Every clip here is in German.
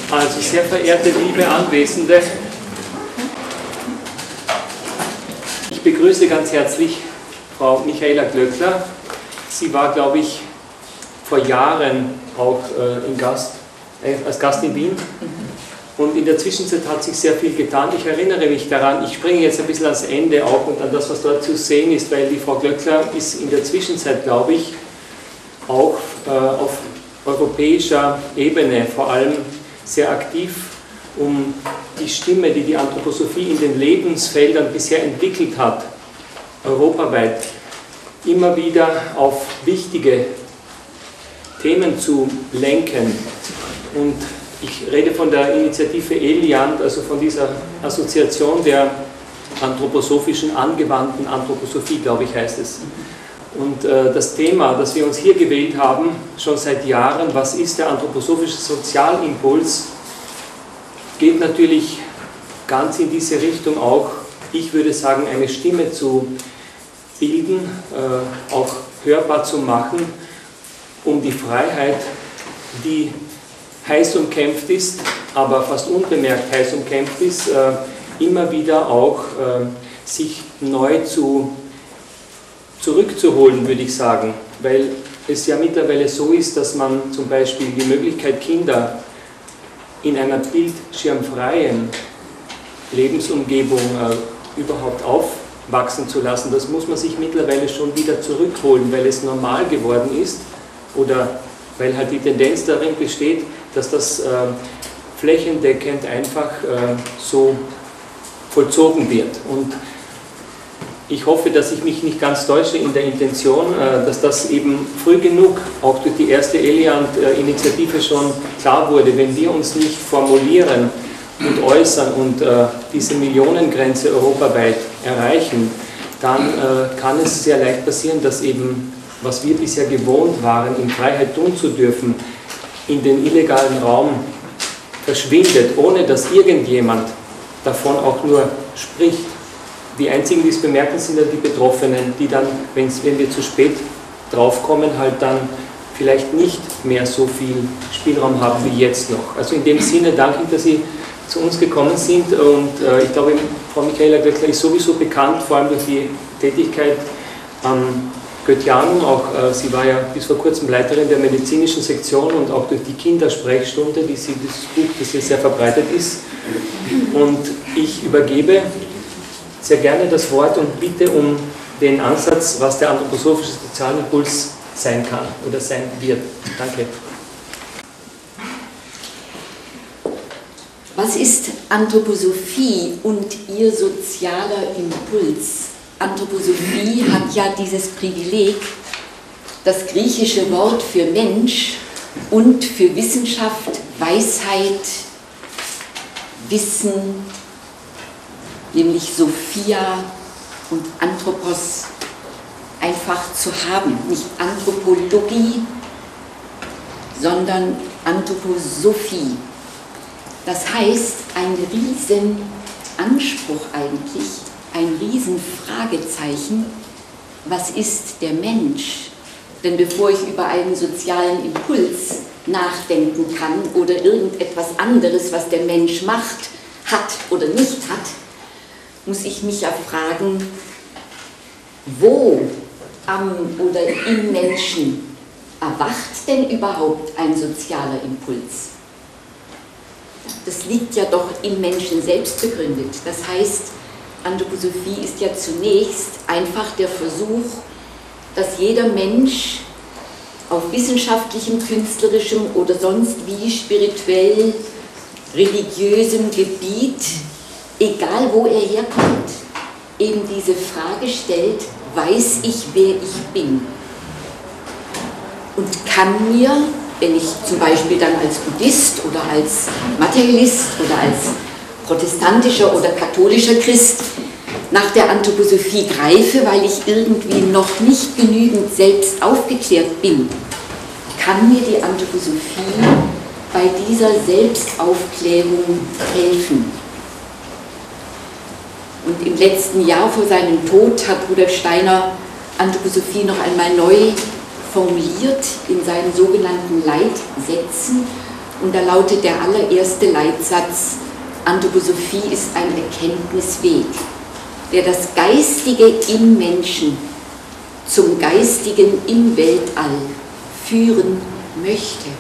Also sehr verehrte liebe Anwesende, ich begrüße ganz herzlich Frau Michaela Glöckler. Sie war, glaube ich, vor Jahren auch als Gast in Wien. Und in der Zwischenzeit hat sich sehr viel getan. Ich erinnere mich daran, ich springe jetzt ein bisschen ans Ende auch und an das, was dort zu sehen ist, weil die Frau Glöckler ist in der Zwischenzeit, glaube ich, auch auf europäischer Ebene vor allem sehr aktiv, um die Stimme, die die Anthroposophie in den Lebensfeldern bisher entwickelt hat, europaweit, immer wieder auf wichtige Themen zu lenken. Und ich rede von der Initiative Eliant, also von dieser Assoziation der anthroposophischen angewandten Anthroposophie, glaube ich, heißt es. Und das Thema, das wir uns hier gewählt haben, schon seit Jahren, was ist der anthroposophische Sozialimpuls, geht natürlich ganz in diese Richtung auch, ich würde sagen, eine Stimme zu bilden, auch hörbar zu machen, um die Freiheit, die heiß umkämpft ist, aber fast unbemerkt heiß umkämpft ist, immer wieder auch sich neu zurückzuholen, würde ich sagen, weil es ja mittlerweile so ist, dass man zum Beispiel die Möglichkeit, Kinder in einer bildschirmfreien Lebensumgebung überhaupt aufwachsen zu lassen, das muss man sich mittlerweile schon wieder zurückholen, weil es normal geworden ist oder weil halt die Tendenz darin besteht, dass das flächendeckend einfach so vollzogen wird. Und ich hoffe, dass ich mich nicht ganz täusche in der Intention, dass das eben früh genug, auch durch die erste Eliant-Initiative schon klar wurde, wenn wir uns nicht formulieren und äußern und diese Millionengrenze europaweit erreichen, dann kann es sehr leicht passieren, dass eben, was wir bisher gewohnt waren, in Freiheit tun zu dürfen, in den illegalen Raum verschwindet, ohne dass irgendjemand davon auch nur spricht. Die einzigen, die es bemerken, sind ja die Betroffenen, die dann, wenn wir zu spät draufkommen, halt dann vielleicht nicht mehr so viel Spielraum haben wie jetzt noch. Also in dem Sinne danke ich, dass Sie zu uns gekommen sind und ich glaube, Frau Michaela Glöckler ist sowieso bekannt, vor allem durch die Tätigkeit am Goetheanum, auch sie war ja bis vor kurzem Leiterin der medizinischen Sektion und auch durch die Kindersprechstunde, das Buch, das hier sehr verbreitet ist. Und ich übergebe sehr gerne das Wort und bitte um den Ansatz, was der anthroposophische Sozialimpuls sein kann oder sein wird. Danke. Was ist Anthroposophie und ihr sozialer Impuls? Anthroposophie hat ja dieses Privileg, das griechische Wort für Mensch und für Wissenschaft, Weisheit, Wissen, nämlich Sophia und Anthropos, einfach zu haben. Nicht Anthropologie, sondern Anthroposophie. Das heißt, ein Riesenanspruch eigentlich, ein Riesenfragezeichen, was ist der Mensch? Denn bevor ich über einen sozialen Impuls nachdenken kann oder irgendetwas anderes, was der Mensch macht, hat oder nicht hat, muss ich mich ja fragen, wo am oder im Menschen erwacht denn überhaupt ein sozialer Impuls? Das liegt ja doch im Menschen selbst begründet. Das heißt, Anthroposophie ist ja zunächst einfach der Versuch, dass jeder Mensch auf wissenschaftlichem, künstlerischem oder sonst wie spirituell, religiösem Gebiet, egal wo er herkommt, eben diese Frage stellt, weiß ich, wer ich bin? Und kann mir, wenn ich zum Beispiel dann als Buddhist oder als Materialist oder als protestantischer oder katholischer Christ nach der Anthroposophie greife, weil ich irgendwie noch nicht genügend selbst aufgeklärt bin, kann mir die Anthroposophie bei dieser Selbstaufklärung helfen. Und im letzten Jahr vor seinem Tod hat Rudolf Steiner Anthroposophie noch einmal neu formuliert in seinen sogenannten Leitsätzen Und da lautet der allererste Leitsatz: Anthroposophie ist ein Erkenntnisweg, der das Geistige im Menschen zum Geistigen im Weltall führen möchte.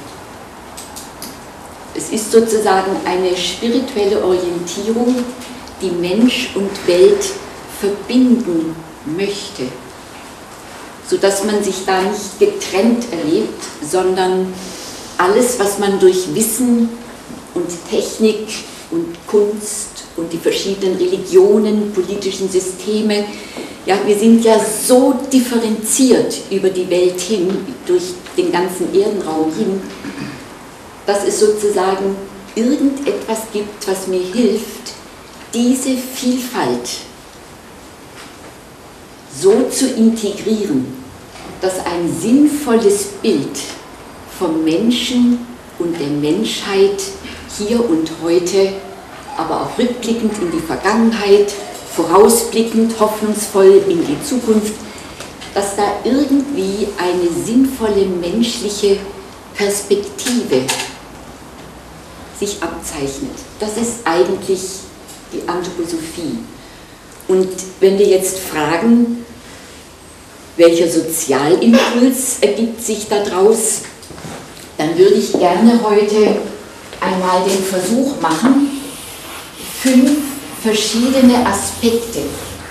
Es ist sozusagen eine spirituelle Orientierung, die Mensch und Welt verbinden möchte, sodass man sich da nicht getrennt erlebt, sondern alles, was man durch Wissen und Technik und Kunst und die verschiedenen Religionen, politischen Systeme, ja, wir sind ja so differenziert über die Welt hin, durch den ganzen Erdenraum hin, dass es sozusagen irgendetwas gibt, was mir hilft, diese Vielfalt so zu integrieren, dass ein sinnvolles Bild vom Menschen und der Menschheit hier und heute, aber auch rückblickend in die Vergangenheit, vorausblickend, hoffnungsvoll in die Zukunft, dass da irgendwie eine sinnvolle menschliche Perspektive sich abzeichnet. Das ist eigentlich die Anthroposophie. Und wenn wir jetzt fragen, welcher Sozialimpuls ergibt sich daraus, dann würde ich gerne heute einmal den Versuch machen, 5 verschiedene Aspekte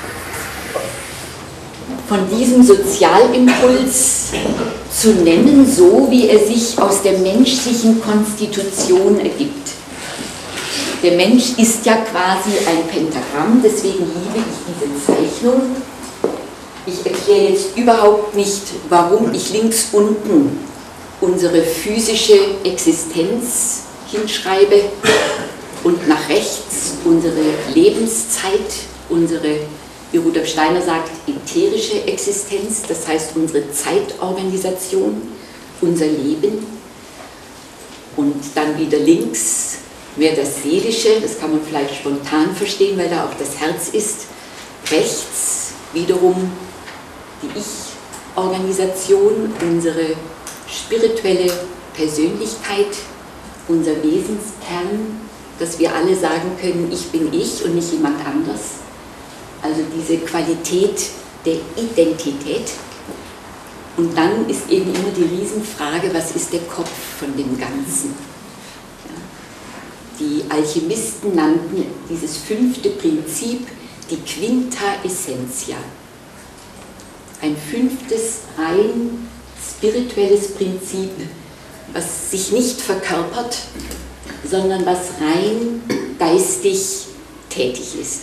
von diesem Sozialimpuls zu nennen, so wie er sich aus der menschlichen Konstitution ergibt. Der Mensch ist ja quasi ein Pentagramm, deswegen liebe ich diese Zeichnung. Ich erkläre jetzt überhaupt nicht, warum ich links unten unsere physische Existenz hinschreibe und nach rechts unsere Lebenszeit, unsere, wie Rudolf Steiner sagt, ätherische Existenz, das heißt unsere Zeitorganisation, unser Leben. Und dann wieder links mehr das Seelische, das kann man vielleicht spontan verstehen, weil da auch das Herz ist. Rechts wiederum die Ich-Organisation, unsere spirituelle Persönlichkeit, unser Wesenskern, dass wir alle sagen können, ich bin ich und nicht jemand anders. Also diese Qualität der Identität. Und dann ist eben immer die Riesenfrage, was ist der Kopf von dem Ganzen? Ja. Die Alchemisten nannten dieses 5. Prinzip die Quinta Essentia. Ein 5. rein spirituelles Prinzip, was sich nicht verkörpert, sondern was rein geistig tätig ist.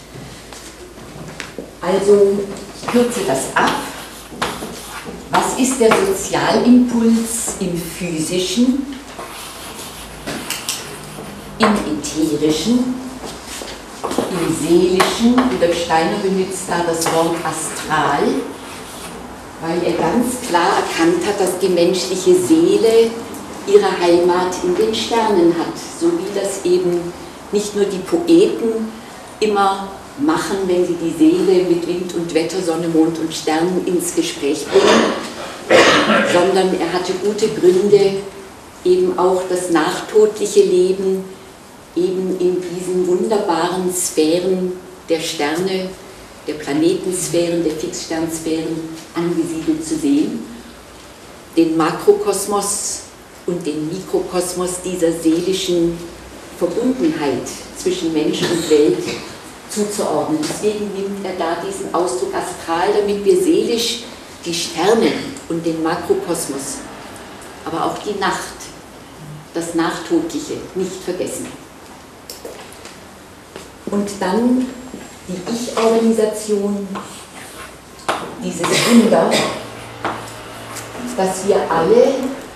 Also, ich kürze das ab. Was ist der Sozialimpuls im Physischen, im Ätherischen, im Seelischen? Rudolf Steiner benutzt da das Wort astral, weil er ganz klar erkannt hat, dass die menschliche Seele ihre Heimat in den Sternen hat, so wie das eben nicht nur die Poeten immer machen, wenn sie die Seele mit Wind und Wetter, Sonne, Mond und Sternen ins Gespräch bringen, sondern er hatte gute Gründe, eben auch das nachtodliche Leben eben in diesen wunderbaren Sphären der Sterne, der Planetensphären, der Fixsternsphären angesiedelt zu sehen, den Makrokosmos und den Mikrokosmos dieser seelischen Verbundenheit zwischen Mensch und Welt zuzuordnen. Deswegen nimmt er da diesen Ausdruck astral, damit wir seelisch die Sterne und den Makrokosmos, aber auch die Nacht, das Nachtodliche nicht vergessen. Und dann die Ich-Organisation, dieses Wunder, dass wir alle,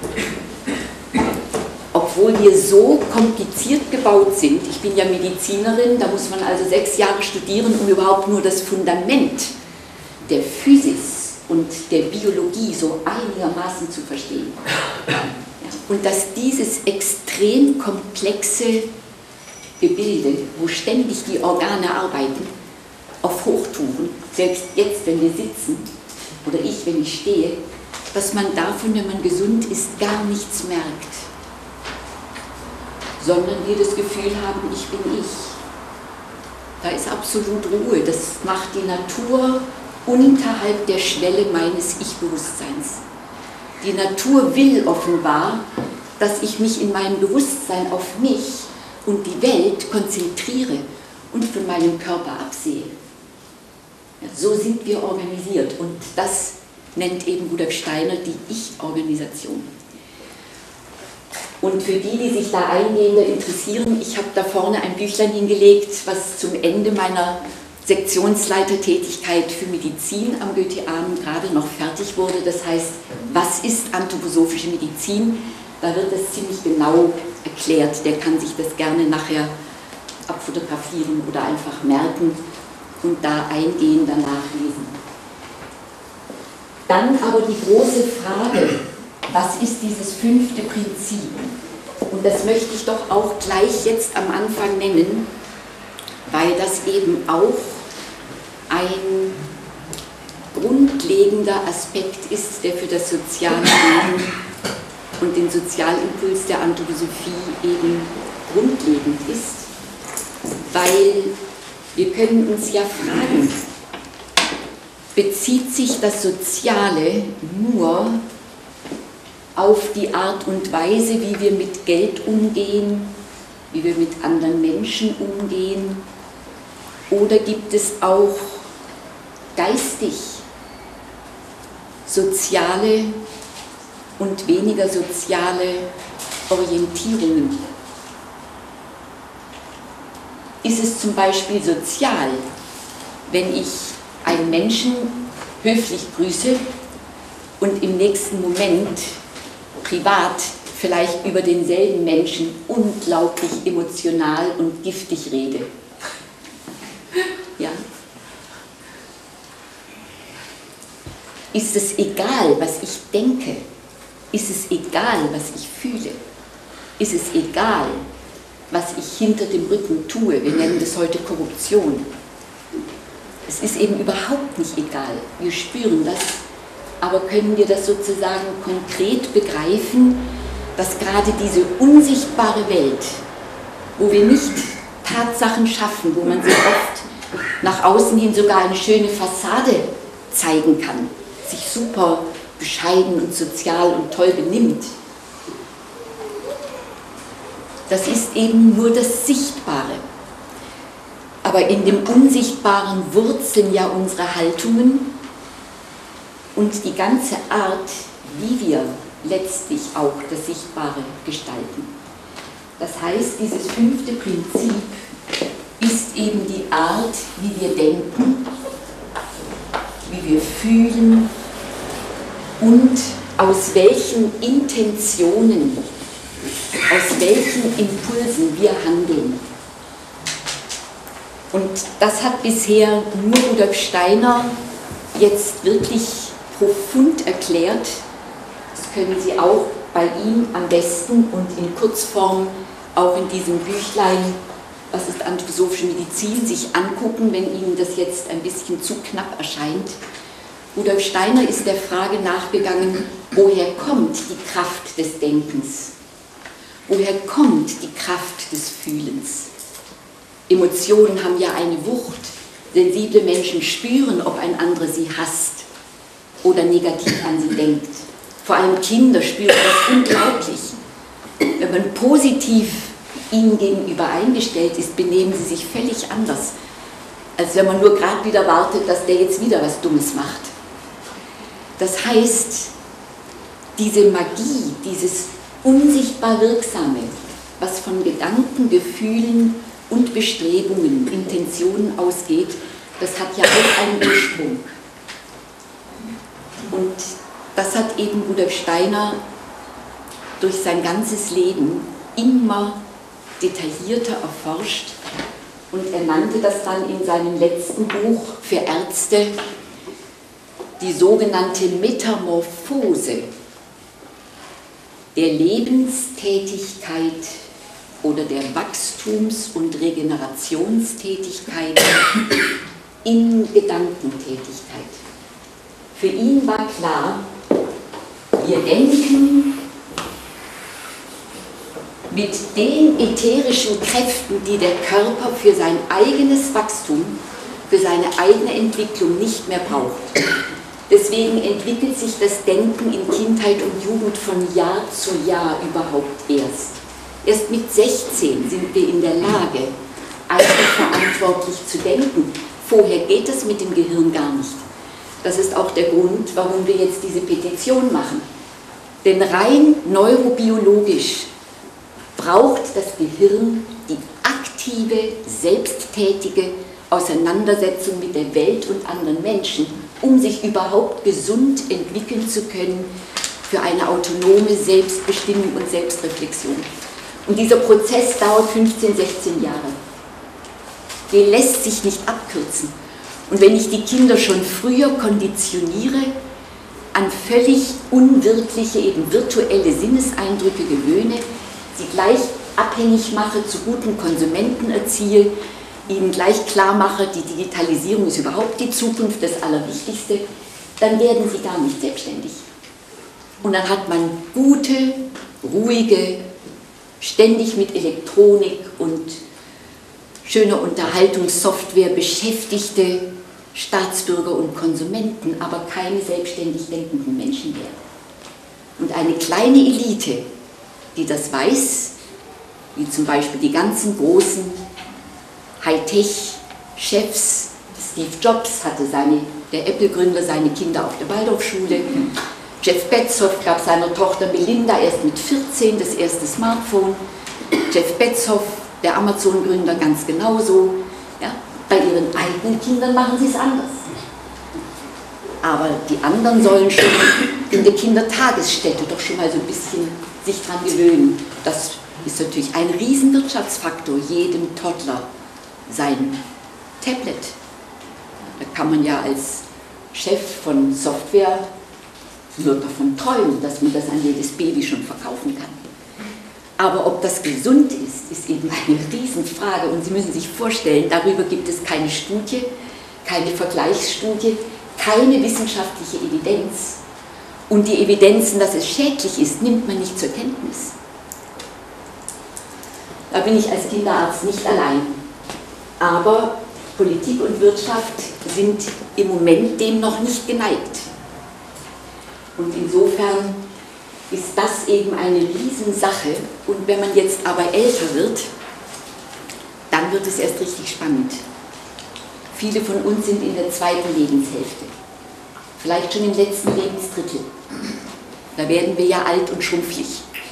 obwohl wir so kompliziert gebaut sind, ich bin ja Medizinerin, da muss man also 6 Jahre studieren, um überhaupt nur das Fundament der Physis und der Biologie so einigermaßen zu verstehen. Ja. Und dass dieses extrem komplexe Gebilde, wo ständig die Organe arbeiten, auf Hochtouren, selbst jetzt, wenn wir sitzen, oder ich, wenn ich stehe, dass man davon, wenn man gesund ist, gar nichts merkt. sondern wir das Gefühl haben, ich bin ich. Da ist absolut Ruhe. Das macht die Natur unterhalb der Schwelle meines Ich-Bewusstseins. Die Natur will offenbar, dass ich mich in meinem Bewusstsein auf mich und die Welt konzentriere und von meinem Körper absehe. Ja, so sind wir organisiert und das nennt eben Rudolf Steiner die Ich-Organisation. Und für die, die sich da eingehender interessieren, ich habe da vorne ein Büchlein hingelegt, was zum Ende meiner Sektionsleitertätigkeit für Medizin am Goetheanum gerade noch fertig wurde. Das heißt, was ist anthroposophische Medizin? Da wird das ziemlich genau erklärt. Der kann sich das gerne nachher abfotografieren oder einfach merken und da eingehender nachlesen. Dann aber die große Frage, was ist dieses 5. Prinzip? Und das möchte ich doch auch gleich jetzt am Anfang nennen, weil das eben auch ein grundlegender Aspekt ist, der für das soziale Leben und den Sozialimpuls der Anthroposophie eben grundlegend ist, weil wir können uns ja fragen, bezieht sich das Soziale nur auf die Art und Weise, wie wir mit Geld umgehen, wie wir mit anderen Menschen umgehen, oder gibt es auch geistig soziale und weniger soziale Orientierungen? Ist es zum Beispiel sozial, wenn ich einen Menschen höflich grüße und im nächsten Moment privat vielleicht über denselben Menschen unglaublich emotional und giftig rede? Ja. Ist es egal, was ich denke? Ist es egal, was ich fühle? Ist es egal, was ich hinter dem Rücken tue? Wir nennen das heute Korruption. Es ist eben überhaupt nicht egal. Wir spüren das, aber können wir das sozusagen konkret begreifen, dass gerade diese unsichtbare Welt, wo wir nicht Tatsachen schaffen, wo man sich oft nach außen hin sogar eine schöne Fassade zeigen kann, sich super bescheiden und sozial und toll benimmt, das ist eben nur das Sichtbare. Aber in dem Unsichtbaren wurzeln ja unsere Haltungen und die ganze Art, wie wir letztlich auch das Sichtbare gestalten. Das heißt, dieses 5. Prinzip ist eben die Art, wie wir denken, wie wir fühlen und aus welchen Intentionen, aus welchen Impulsen wir handeln. Und das hat bisher nur Rudolf Steiner jetzt wirklich profund erklärt. Das können Sie auch bei ihm am besten und in Kurzform auch in diesem Büchlein, was ist anthroposophische Medizin, sich angucken, wenn Ihnen das jetzt ein bisschen zu knapp erscheint. Rudolf Steiner ist der Frage nachgegangen, woher kommt die Kraft des Denkens? Woher kommt die Kraft des Fühlens? Emotionen haben ja eine Wucht. Sensible Menschen spüren, ob ein anderer sie hasst oder negativ an sie denkt. Vor allem Kinder spüren das unglaublich. Wenn man positiv ihnen gegenüber eingestellt ist, benehmen sie sich völlig anders, als wenn man nur gerade wieder wartet, dass der jetzt wieder was Dummes macht. Das heißt, diese Magie, dieses unsichtbar Wirksame, was von Gedanken, Gefühlen und Bestrebungen, Intentionen ausgeht, das hat ja auch einen Ursprung. Und das hat eben Rudolf Steiner durch sein ganzes Leben immer detaillierter erforscht und er nannte das dann in seinem letzten Buch für Ärzte die sogenannte Metamorphose der Lebenstätigkeit oder der Wachstums- und Regenerationstätigkeit in Gedankentätigkeit. Für ihn war klar, wir denken mit den ätherischen Kräften, die der Körper für sein eigenes Wachstum, für seine eigene Entwicklung nicht mehr braucht. Deswegen entwickelt sich das Denken in Kindheit und Jugend von Jahr zu Jahr überhaupt erst. Erst mit 16 sind wir in der Lage, eigenverantwortlich zu denken. Vorher geht es mit dem Gehirn gar nicht. Das ist auch der Grund, warum wir jetzt diese Petition machen. Denn rein neurobiologisch braucht das Gehirn die aktive, selbsttätige Auseinandersetzung mit der Welt und anderen Menschen, um sich überhaupt gesund entwickeln zu können für eine autonome Selbstbestimmung und Selbstreflexion. Und dieser Prozess dauert 15, 16 Jahre. Der lässt sich nicht abkürzen. Und wenn ich die Kinder schon früher konditioniere, an völlig unwirkliche, eben virtuelle Sinneseindrücke gewöhne, sie gleich abhängig mache, zu guten Konsumenten erziehe, ihnen gleich klar mache, die Digitalisierung ist überhaupt die Zukunft, das Allerwichtigste, dann werden sie gar nicht selbstständig. Und dann hat man gute, ruhige, ständig mit Elektronik und schöner Unterhaltungssoftware beschäftigte Staatsbürger und Konsumenten, aber keine selbstständig denkenden Menschen mehr. Und eine kleine Elite, die das weiß, wie zum Beispiel die ganzen großen Hightech-Chefs, Steve Jobs hatte der Apple-Gründer seine Kinder auf der Waldorfschule, Jeff Bezos gab seiner Tochter Melinda erst mit 14 das erste Smartphone, Jeff Bezos, der Amazon-Gründer, ganz genauso. Ja, bei ihren eigenen Kindern machen sie es anders. Aber die anderen sollen schon in der Kindertagesstätte doch schon mal so ein bisschen sich dran gewöhnen. Das ist natürlich ein Riesenwirtschaftsfaktor, jedem Toddler sein Tablet. Da kann man ja als Chef von Software nur davon träumen, dass man das an jedes Baby schon verkaufen kann. Aber ob das gesund ist, ist eben eine Riesenfrage. Und Sie müssen sich vorstellen, darüber gibt es keine Studie, keine Vergleichsstudie, keine wissenschaftliche Evidenz. Und die Evidenzen, dass es schädlich ist, nimmt man nicht zur Kenntnis. Da bin ich als Kinderarzt nicht allein. Aber Politik und Wirtschaft sind im Moment dem noch nicht geneigt. Und insofern ist das eben eine Riesensache. Und wenn man jetzt aber älter wird, dann wird es erst richtig spannend. Viele von uns sind in der zweiten Lebenshälfte, vielleicht schon im letzten Lebensdrittel. Da werden wir ja alt und schrumpflich.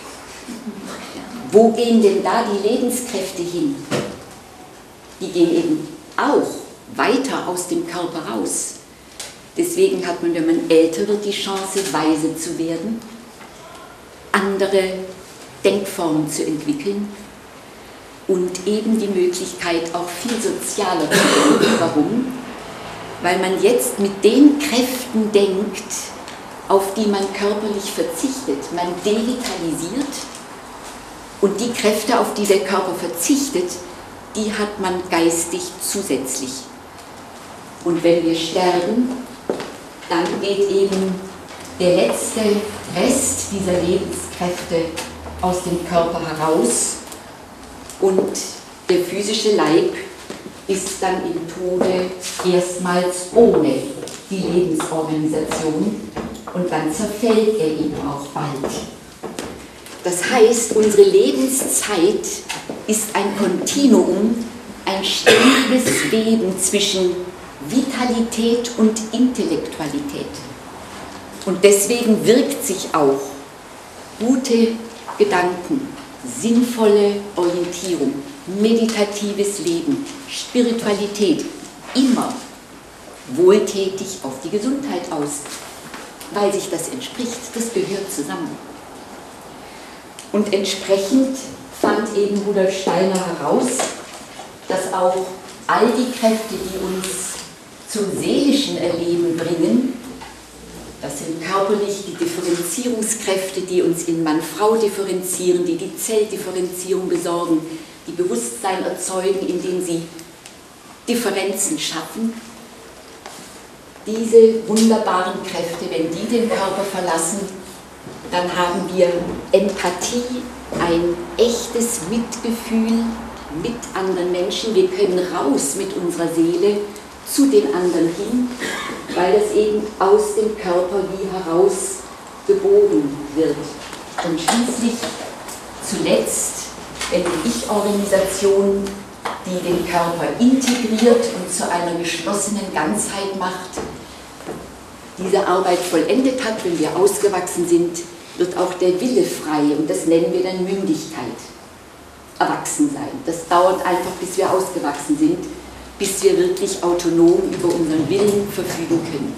Wo gehen denn da die Lebenskräfte hin? Die gehen eben auch weiter aus dem Körper raus. Deswegen hat man, wenn man älter wird, die Chance, weise zu werden, andere Denkformen zu entwickeln und eben die Möglichkeit, auch viel sozialer zu denken. Warum? Weil man jetzt mit den Kräften denkt, auf die man körperlich verzichtet. Man devitalisiert und die Kräfte, auf die der Körper verzichtet, die hat man geistig zusätzlich. Und wenn wir sterben, dann geht eben der letzte Rest dieser Lebenskräfte aus dem Körper heraus und der physische Leib ist dann im Tode erstmals ohne die Lebensorganisation und dann zerfällt er eben auch bald. Das heißt, unsere Lebenszeit ist ein Kontinuum, ein ständiges Weben zwischen Vitalität und Intellektualität. Und deswegen wirkt sich auch gute Gedanken, sinnvolle Orientierung, meditatives Leben, Spiritualität immer wohltätig auf die Gesundheit aus, weil sich das entspricht, das gehört zusammen. Und entsprechend fand eben Rudolf Steiner heraus, dass auch all die Kräfte, die uns zum seelischen Erleben bringen, das sind körperlich die Differenzierungskräfte, die uns in Mann-Frau differenzieren, die die Zelldifferenzierung besorgen, die Bewusstsein erzeugen, indem sie Differenzen schaffen. Diese wunderbaren Kräfte, wenn die den Körper verlassen, dann haben wir Empathie, ein echtes Mitgefühl mit anderen Menschen. Wir können raus mit unserer Seele zu den anderen hin, weil das eben aus dem Körper wie heraus geboren wird. Und schließlich zuletzt eine Ich-Organisation, die den Körper integriert und zu einer geschlossenen Ganzheit macht, diese Arbeit vollendet hat, wenn wir ausgewachsen sind, wird auch der Wille frei und das nennen wir dann Mündigkeit. Erwachsensein. Das dauert einfach, bis wir ausgewachsen sind, bis wir wirklich autonom über unseren Willen verfügen können.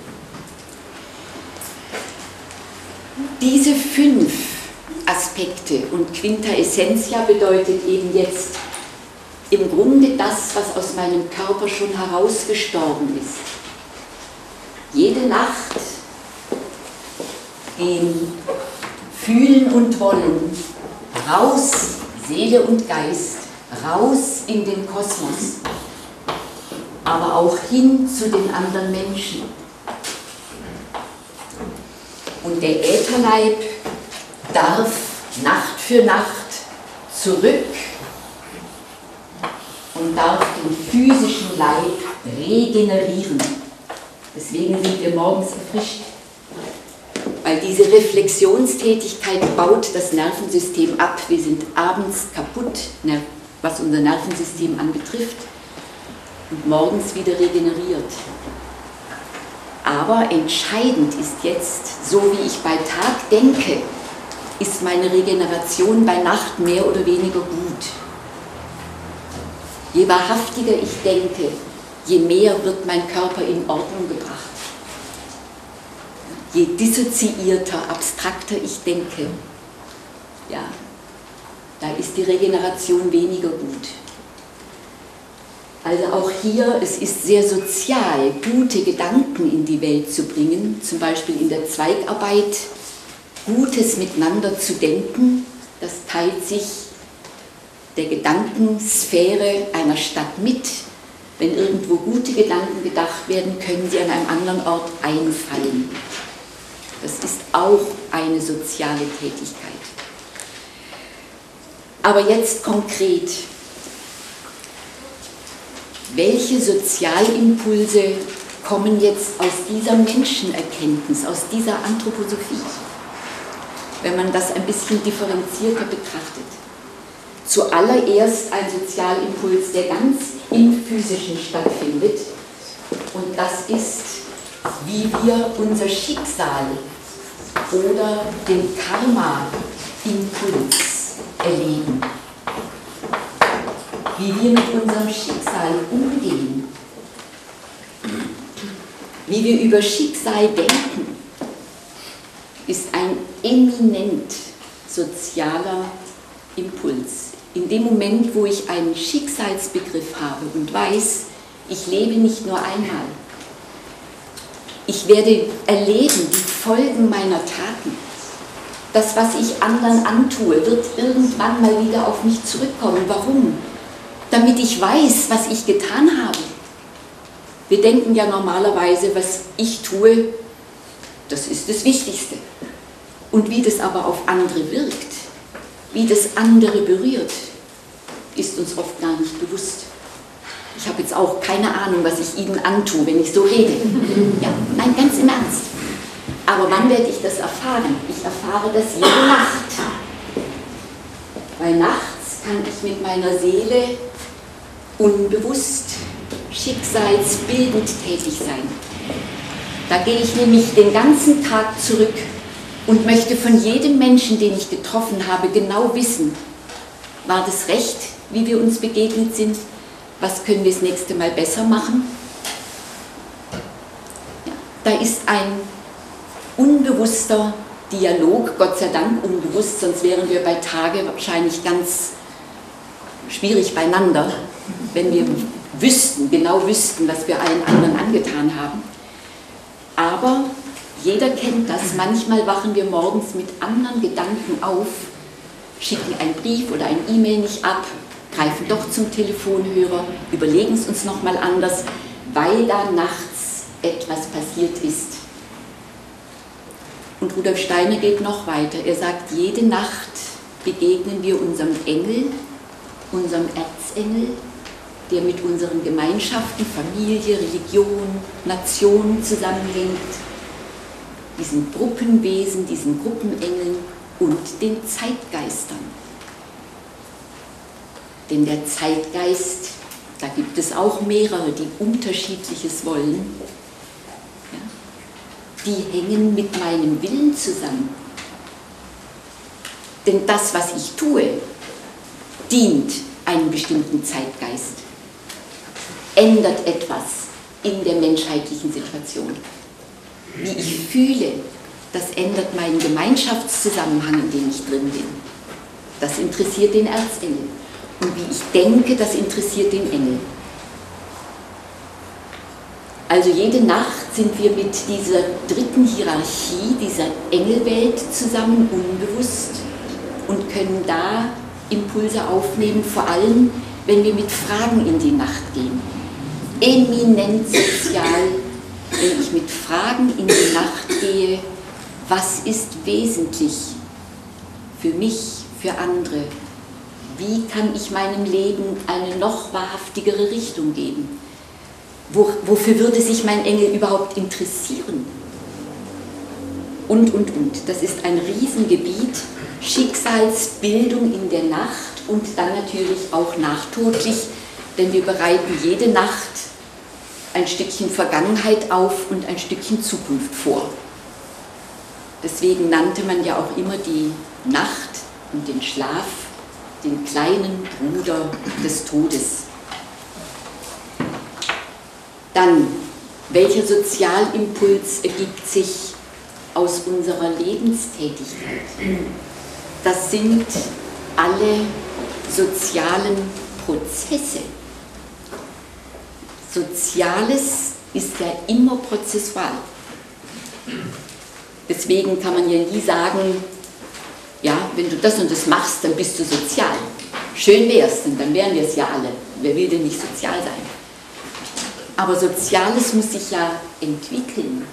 Diese 5 Aspekte und Quinta Essentia bedeutet eben jetzt im Grunde das, was aus meinem Körper schon herausgestorben ist. Jede Nacht gehen Fühlen und Wollen raus, Seele und Geist, raus in den Kosmos, aber auch hin zu den anderen Menschen. Und der Ätherleib darf Nacht für Nacht zurück und darf den physischen Leib regenerieren. Deswegen sind wir morgens erfrischt, weil diese Reflexionstätigkeit baut das Nervensystem ab. Wir sind abends kaputt, was unser Nervensystem anbetrifft, und morgens wieder regeneriert. Aber entscheidend ist jetzt, so wie ich bei Tag denke, ist meine Regeneration bei Nacht mehr oder weniger gut. Je wahrhaftiger ich denke, je mehr wird mein Körper in Ordnung gebracht. Je dissoziierter, abstrakter ich denke, ja, da ist die Regeneration weniger gut. Also auch hier, es ist sehr sozial, gute Gedanken in die Welt zu bringen, zum Beispiel in der Zweigarbeit, Gutes miteinander zu denken, das teilt sich der Gedankensphäre einer Stadt mit. Wenn irgendwo gute Gedanken gedacht werden, können sie an einem anderen Ort einfallen. Das ist auch eine soziale Tätigkeit. Aber jetzt konkret. Welche Sozialimpulse kommen jetzt aus dieser Menschenerkenntnis, aus dieser Anthroposophie, wenn man das ein bisschen differenzierter betrachtet? Zuallererst ein Sozialimpuls, der ganz im Physischen stattfindet, und das ist, wie wir unser Schicksal oder den Karma-Impuls erleben. Wie wir mit unserem Schicksal umgehen, wie wir über Schicksal denken, ist ein eminent sozialer Impuls. In dem Moment, wo ich einen Schicksalsbegriff habe und weiß, ich lebe nicht nur einmal, ich werde erleben die Folgen meiner Taten. Das, was ich anderen antue, wird irgendwann mal wieder auf mich zurückkommen. Warum? Damit ich weiß, was ich getan habe. Wir denken ja normalerweise, was ich tue, das ist das Wichtigste. Und wie das aber auf andere wirkt, wie das andere berührt, ist uns oft gar nicht bewusst. Ich habe jetzt auch keine Ahnung, was ich Ihnen antue, wenn ich so rede. Ja, nein, ganz im Ernst. Aber wann werde ich das erfahren? Ich erfahre das jede Nacht. Weil nachts kann ich mit meiner Seele unbewusst schicksalsbildend tätig sein. Da gehe ich nämlich den ganzen Tag zurück und möchte von jedem Menschen, den ich getroffen habe, genau wissen, war das recht, wie wir uns begegnet sind? Was können wir das nächste Mal besser machen? Ja, da ist ein unbewusster Dialog, Gott sei Dank unbewusst, sonst wären wir bei Tage wahrscheinlich ganz schwierig beieinander, wenn wir genau wüssten, was wir allen anderen angetan haben. Aber jeder kennt das, manchmal wachen wir morgens mit anderen Gedanken auf, schicken einen Brief oder ein E-Mail nicht ab, greifen doch zum Telefonhörer, überlegen es uns nochmal anders, weil da nachts etwas passiert ist. Und Rudolf Steiner geht noch weiter. Er sagt, jede Nacht begegnen wir unserem Engel, unserem Erzengel, der mit unseren Gemeinschaften, Familie, Religion, Nation zusammenhängt, diesen Gruppenwesen, diesen Gruppenengeln und den Zeitgeistern. Denn der Zeitgeist, da gibt es auch mehrere, die Unterschiedliches wollen, ja, die hängen mit meinem Willen zusammen. Denn das, was ich tue, dient einem bestimmten Zeitgeist, ändert etwas in der menschheitlichen Situation. Wie ich fühle, das ändert meinen Gemeinschaftszusammenhang, in dem ich drin bin. Das interessiert den Erzengel. Und wie ich denke, das interessiert den Engel. Also jede Nacht sind wir mit dieser dritten Hierarchie, dieser Engelwelt zusammen, unbewusst, und können da Impulse aufnehmen, vor allem, wenn wir mit Fragen in die Nacht gehen. Eminent sozial, wenn ich mit Fragen in die Nacht gehe, was ist wesentlich für mich, für andere? Wie kann ich meinem Leben eine noch wahrhaftigere Richtung geben? Wofür würde sich mein Engel überhaupt interessieren? Und. Das ist ein Riesengebiet, Schicksalsbildung in der Nacht und dann natürlich auch nachtodlich, denn wir bereiten jede Nacht ein Stückchen Vergangenheit auf und ein Stückchen Zukunft vor. Deswegen nannte man ja auch immer die Nacht und den Schlaf den kleinen Bruder des Todes. Dann, welcher Sozialimpuls ergibt sich aus unserer Lebenstätigkeit? Das sind alle sozialen Prozesse. Soziales ist ja immer prozessual. Deswegen kann man ja nie sagen, ja, wenn du das und das machst, dann bist du sozial. Schön wär's, denn dann wären wir es ja alle. Wer will denn nicht sozial sein? Aber Soziales muss sich ja entwickeln.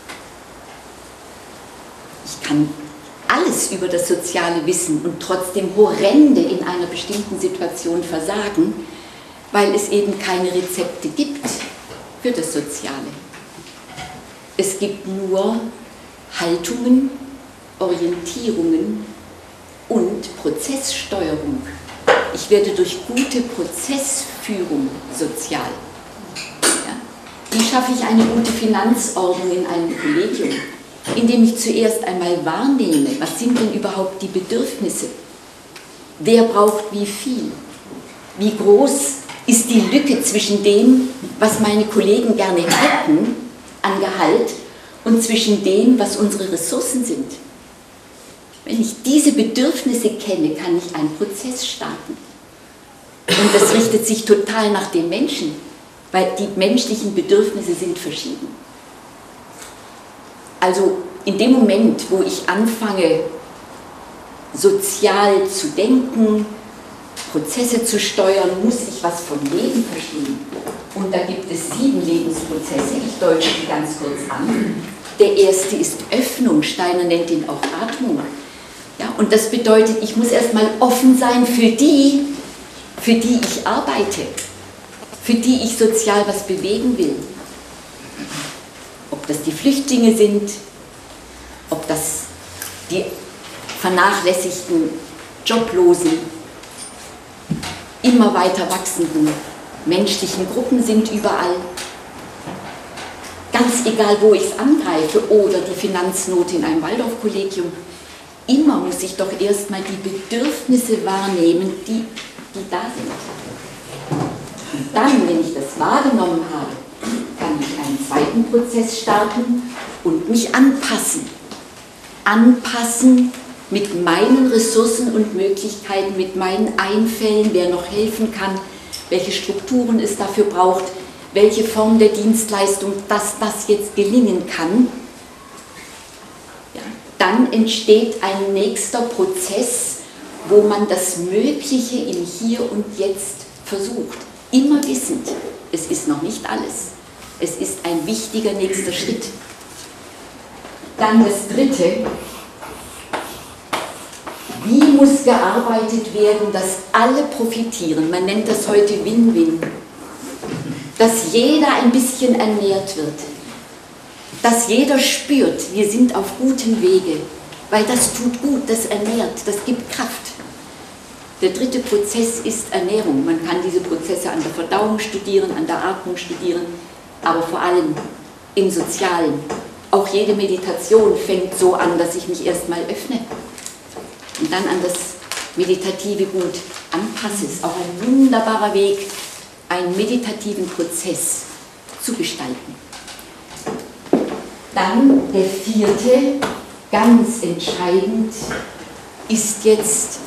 Ich kann alles über das Soziale wissen und trotzdem horrende in einer bestimmten Situation versagen, weil es eben keine Rezepte gibt für das Soziale. Es gibt nur Haltungen, Orientierungen und Prozesssteuerung. Ich werde durch gute Prozessführung sozial. Ja? Wie schaffe ich eine gute Finanzordnung in einem Kollegium? Indem ich zuerst einmal wahrnehme, was sind denn überhaupt die Bedürfnisse? Wer braucht wie viel? Wie groß ist die Lücke zwischen dem, was meine Kollegen gerne hätten an Gehalt, und zwischen dem, was unsere Ressourcen sind? Wenn ich diese Bedürfnisse kenne, kann ich einen Prozess starten. Und das richtet sich total nach den Menschen, weil die menschlichen Bedürfnisse sind verschieden. Also in dem Moment, wo ich anfange, sozial zu denken, Prozesse zu steuern, muss ich was vom Leben verstehen. Und da gibt es 7 Lebensprozesse, ich deutsche die ganz kurz an. Der erste ist Öffnung, Steiner nennt ihn auch Atmung. Ja, und das bedeutet, ich muss erstmal offen sein für die ich arbeite, für die ich sozial was bewegen will. Ob das die Flüchtlinge sind, ob das die vernachlässigten, joblosen, immer weiter wachsenden menschlichen Gruppen sind überall. Ganz egal, wo ich es angreife, oder die Finanznote in einem Waldorfkollegium. Immer muss ich doch erstmal die Bedürfnisse wahrnehmen, die da sind. Und dann, wenn ich das wahrgenommen habe, kann ich einen zweiten Prozess starten und mich anpassen. Anpassen mit meinen Ressourcen und Möglichkeiten, mit meinen Einfällen, wer noch helfen kann, welche Strukturen es dafür braucht, welche Form der Dienstleistung, dass das jetzt gelingen kann. Ja, dann entsteht ein nächster Prozess, wo man das Mögliche im Hier und Jetzt versucht. Immer wissend, es ist noch nicht alles. Es ist ein wichtiger nächster Schritt. Dann das dritte. Wie muss gearbeitet werden, dass alle profitieren? Man nennt das heute Win-Win. Dass jeder ein bisschen ernährt wird. Dass jeder spürt, wir sind auf gutem Wege. Weil das tut gut, das ernährt, das gibt Kraft. Der dritte Prozess ist Ernährung. Man kann diese Prozesse an der Verdauung studieren, an der Atmung studieren, aber vor allem im Sozialen. Auch jede Meditation fängt so an, dass ich mich erstmal öffne und dann an das meditative Gut anpasse. Es ist auch ein wunderbarer Weg, einen meditativen Prozess zu gestalten. Dann der vierte, ganz entscheidend, ist jetzt,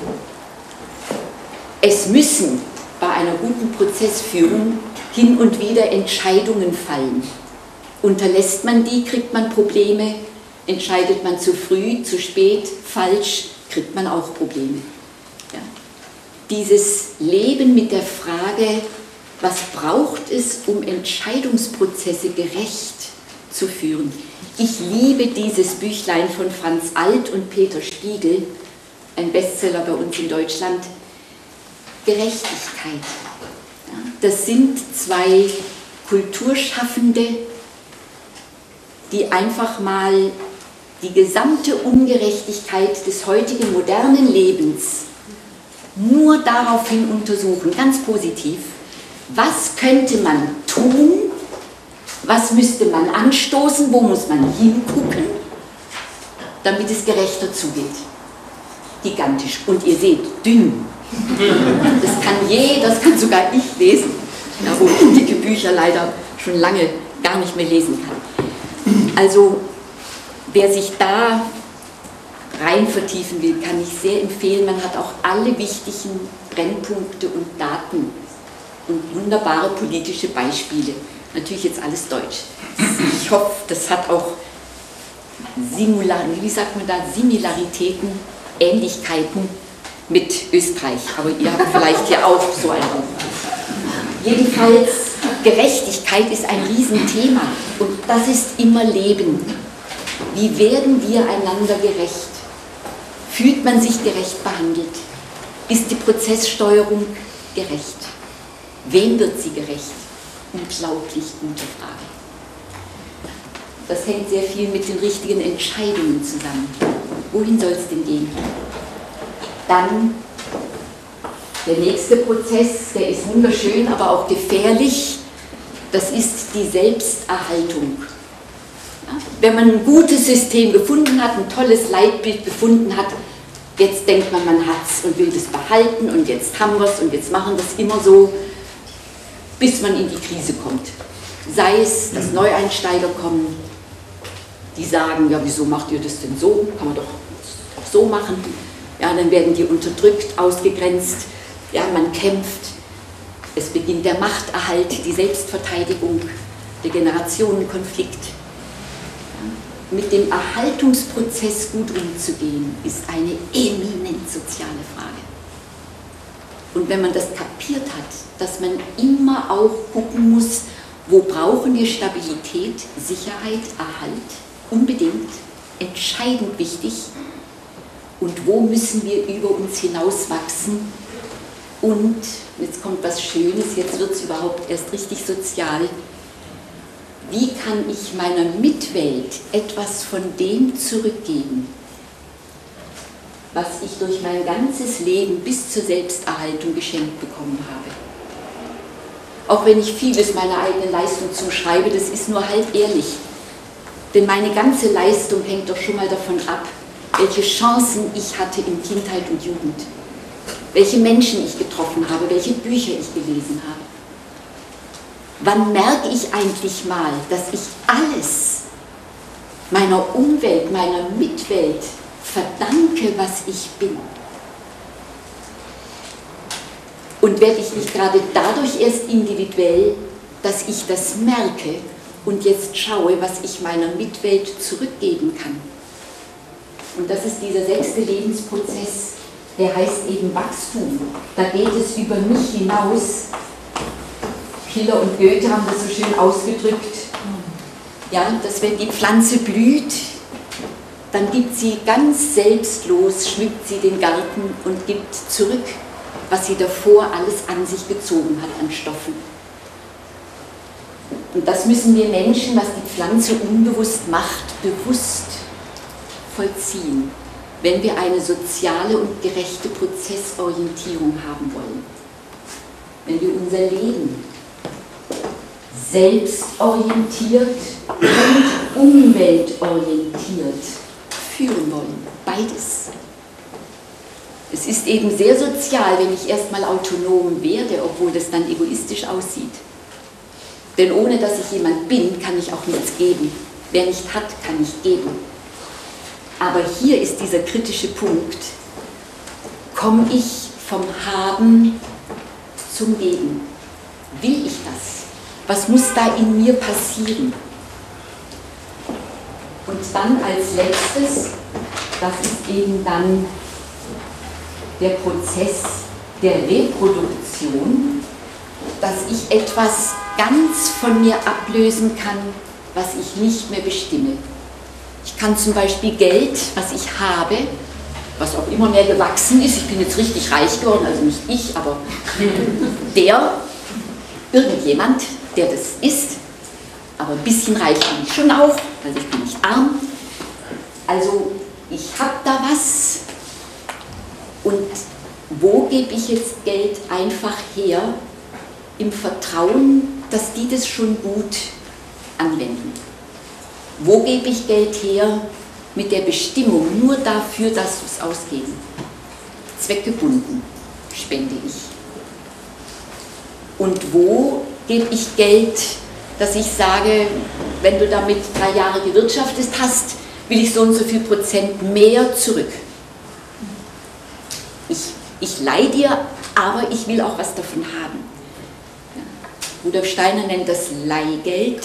es müssen bei einer guten Prozessführung hin und wieder Entscheidungen fallen. Unterlässt man die, kriegt man Probleme. Entscheidet man zu früh, zu spät, falsch, kriegt man auch Probleme. Ja. Dieses Leben mit der Frage, was braucht es, um Entscheidungsprozesse gerecht zu führen. Ich liebe dieses Büchlein von Franz Alt und Peter Spiegel, ein Bestseller bei uns in Deutschland, Gerechtigkeit. Ja, das sind zwei Kulturschaffende, die einfach mal die gesamte Ungerechtigkeit des heutigen modernen Lebens nur daraufhin untersuchen, ganz positiv, was könnte man tun, was müsste man anstoßen, wo muss man hingucken, damit es gerechter zugeht. Gigantisch. Und ihr seht, dünn. Das kann sogar ich lesen, ja, wo ich dicke Bücher leider schon lange gar nicht mehr lesen kann. Also, wer sich da rein vertiefen will, kann ich sehr empfehlen. Man hat auch alle wichtigen Brennpunkte und Daten und wunderbare politische Beispiele. Natürlich jetzt alles Deutsch. Ich hoffe, das hat auch Similaritäten, Ähnlichkeiten mit Österreich. Aber ihr habt vielleicht ja auch so einen. Jedenfalls, Gerechtigkeit ist ein Riesenthema und das ist immer Leben. Wie werden wir einander gerecht? Fühlt man sich gerecht behandelt? Ist die Prozesssteuerung gerecht? Wem wird sie gerecht? Unglaublich gute Frage. Das hängt sehr viel mit den richtigen Entscheidungen zusammen. Wohin soll es denn gehen? Dann der nächste Prozess, der ist wunderschön, aber auch gefährlich. Das ist die Selbsterhaltung. Ja, wenn man ein gutes System gefunden hat, ein tolles Leitbild gefunden hat, jetzt denkt man, man hat es und will das behalten und jetzt haben wir es und jetzt machen wir es immer so, bis man in die Krise kommt. Sei es, dass Neueinsteiger kommen, die sagen, ja, wieso macht ihr das denn so? Kann man doch so machen. Ja, dann werden die unterdrückt, ausgegrenzt. Ja, man kämpft. Es beginnt der Machterhalt, die Selbstverteidigung, der Generationenkonflikt. Ja, mit dem Erhaltungsprozess gut umzugehen, ist eine eminent soziale Frage. Und wenn man das kapiert hat, dass man immer auch gucken muss, wo brauchen wir Stabilität, Sicherheit, Erhalt, unbedingt, entscheidend wichtig, und wo müssen wir über uns hinauswachsen und, jetzt kommt was Schönes, jetzt wird es überhaupt erst richtig sozial, wie kann ich meiner Mitwelt etwas von dem zurückgeben, was ich durch mein ganzes Leben bis zur Selbsterhaltung geschenkt bekommen habe. Auch wenn ich vieles meiner eigenen Leistung zuschreibe, das ist nur halb ehrlich. Denn meine ganze Leistung hängt doch schon mal davon ab, welche Chancen ich hatte in Kindheit und Jugend, welche Menschen ich getroffen habe, welche Bücher ich gelesen habe. Wann merke ich eigentlich mal, dass ich alles meiner Umwelt, meiner Mitwelt verdanke, was ich bin? Und werde ich nicht gerade dadurch erst individuell, dass ich das merke und jetzt schaue, was ich meiner Mitwelt zurückgeben kann? Und das ist dieser 6. Lebensprozess, der heißt eben Wachstum. Da geht es über mich hinaus. Schiller und Goethe haben das so schön ausgedrückt. Ja, dass wenn die Pflanze blüht, dann gibt sie ganz selbstlos, schmückt sie den Garten und gibt zurück, was sie davor alles an sich gezogen hat an Stoffen. Und das müssen wir Menschen, was die Pflanze unbewusst macht, bewusst vollziehen, wenn wir eine soziale und gerechte Prozessorientierung haben wollen. Wenn wir unser Leben selbstorientiert und umweltorientiert führen wollen. Beides. Es ist eben sehr sozial, wenn ich erstmal autonom werde, obwohl das dann egoistisch aussieht. Denn ohne dass ich jemand bin, kann ich auch nichts geben. Wer nicht hat, kann nicht geben. Aber hier ist dieser kritische Punkt. Komme ich vom Haben zum Geben? Will ich das? Was muss da in mir passieren? Und dann als letztes, das ist eben dann der Prozess der Reproduktion, dass ich etwas ganz von mir ablösen kann, was ich nicht mehr bestimme. Ich kann zum Beispiel Geld, was ich habe, was auch immer mehr gewachsen ist, ich bin jetzt richtig reich geworden, also nicht ich, aber irgendjemand, der das ist, aber ein bisschen reich bin ich schon auch, also ich bin nicht arm. Also ich habe da was und wo gebe ich jetzt Geld einfach her, im Vertrauen, dass die das schon gut anwenden? Wo gebe ich Geld her mit der Bestimmung, nur dafür, dass wir es ausgeben? Zweckgebunden spende ich. Und wo gebe ich Geld, dass ich sage, wenn du damit 3 Jahre gewirtschaftet hast, will ich so und so viel Prozent mehr zurück. Ich leihe dir, aber ich will auch was davon haben. Ja. Rudolf Steiner nennt das Leihgeld.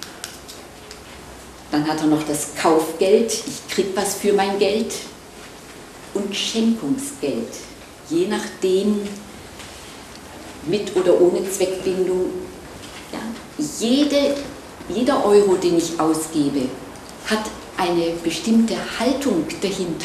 Dann hat er noch das Kaufgeld, ich kriege was für mein Geld. Und Schenkungsgeld, je nachdem, mit oder ohne Zweckbindung. Ja. Jeder Euro, den ich ausgebe, hat eine bestimmte Haltung dahinter.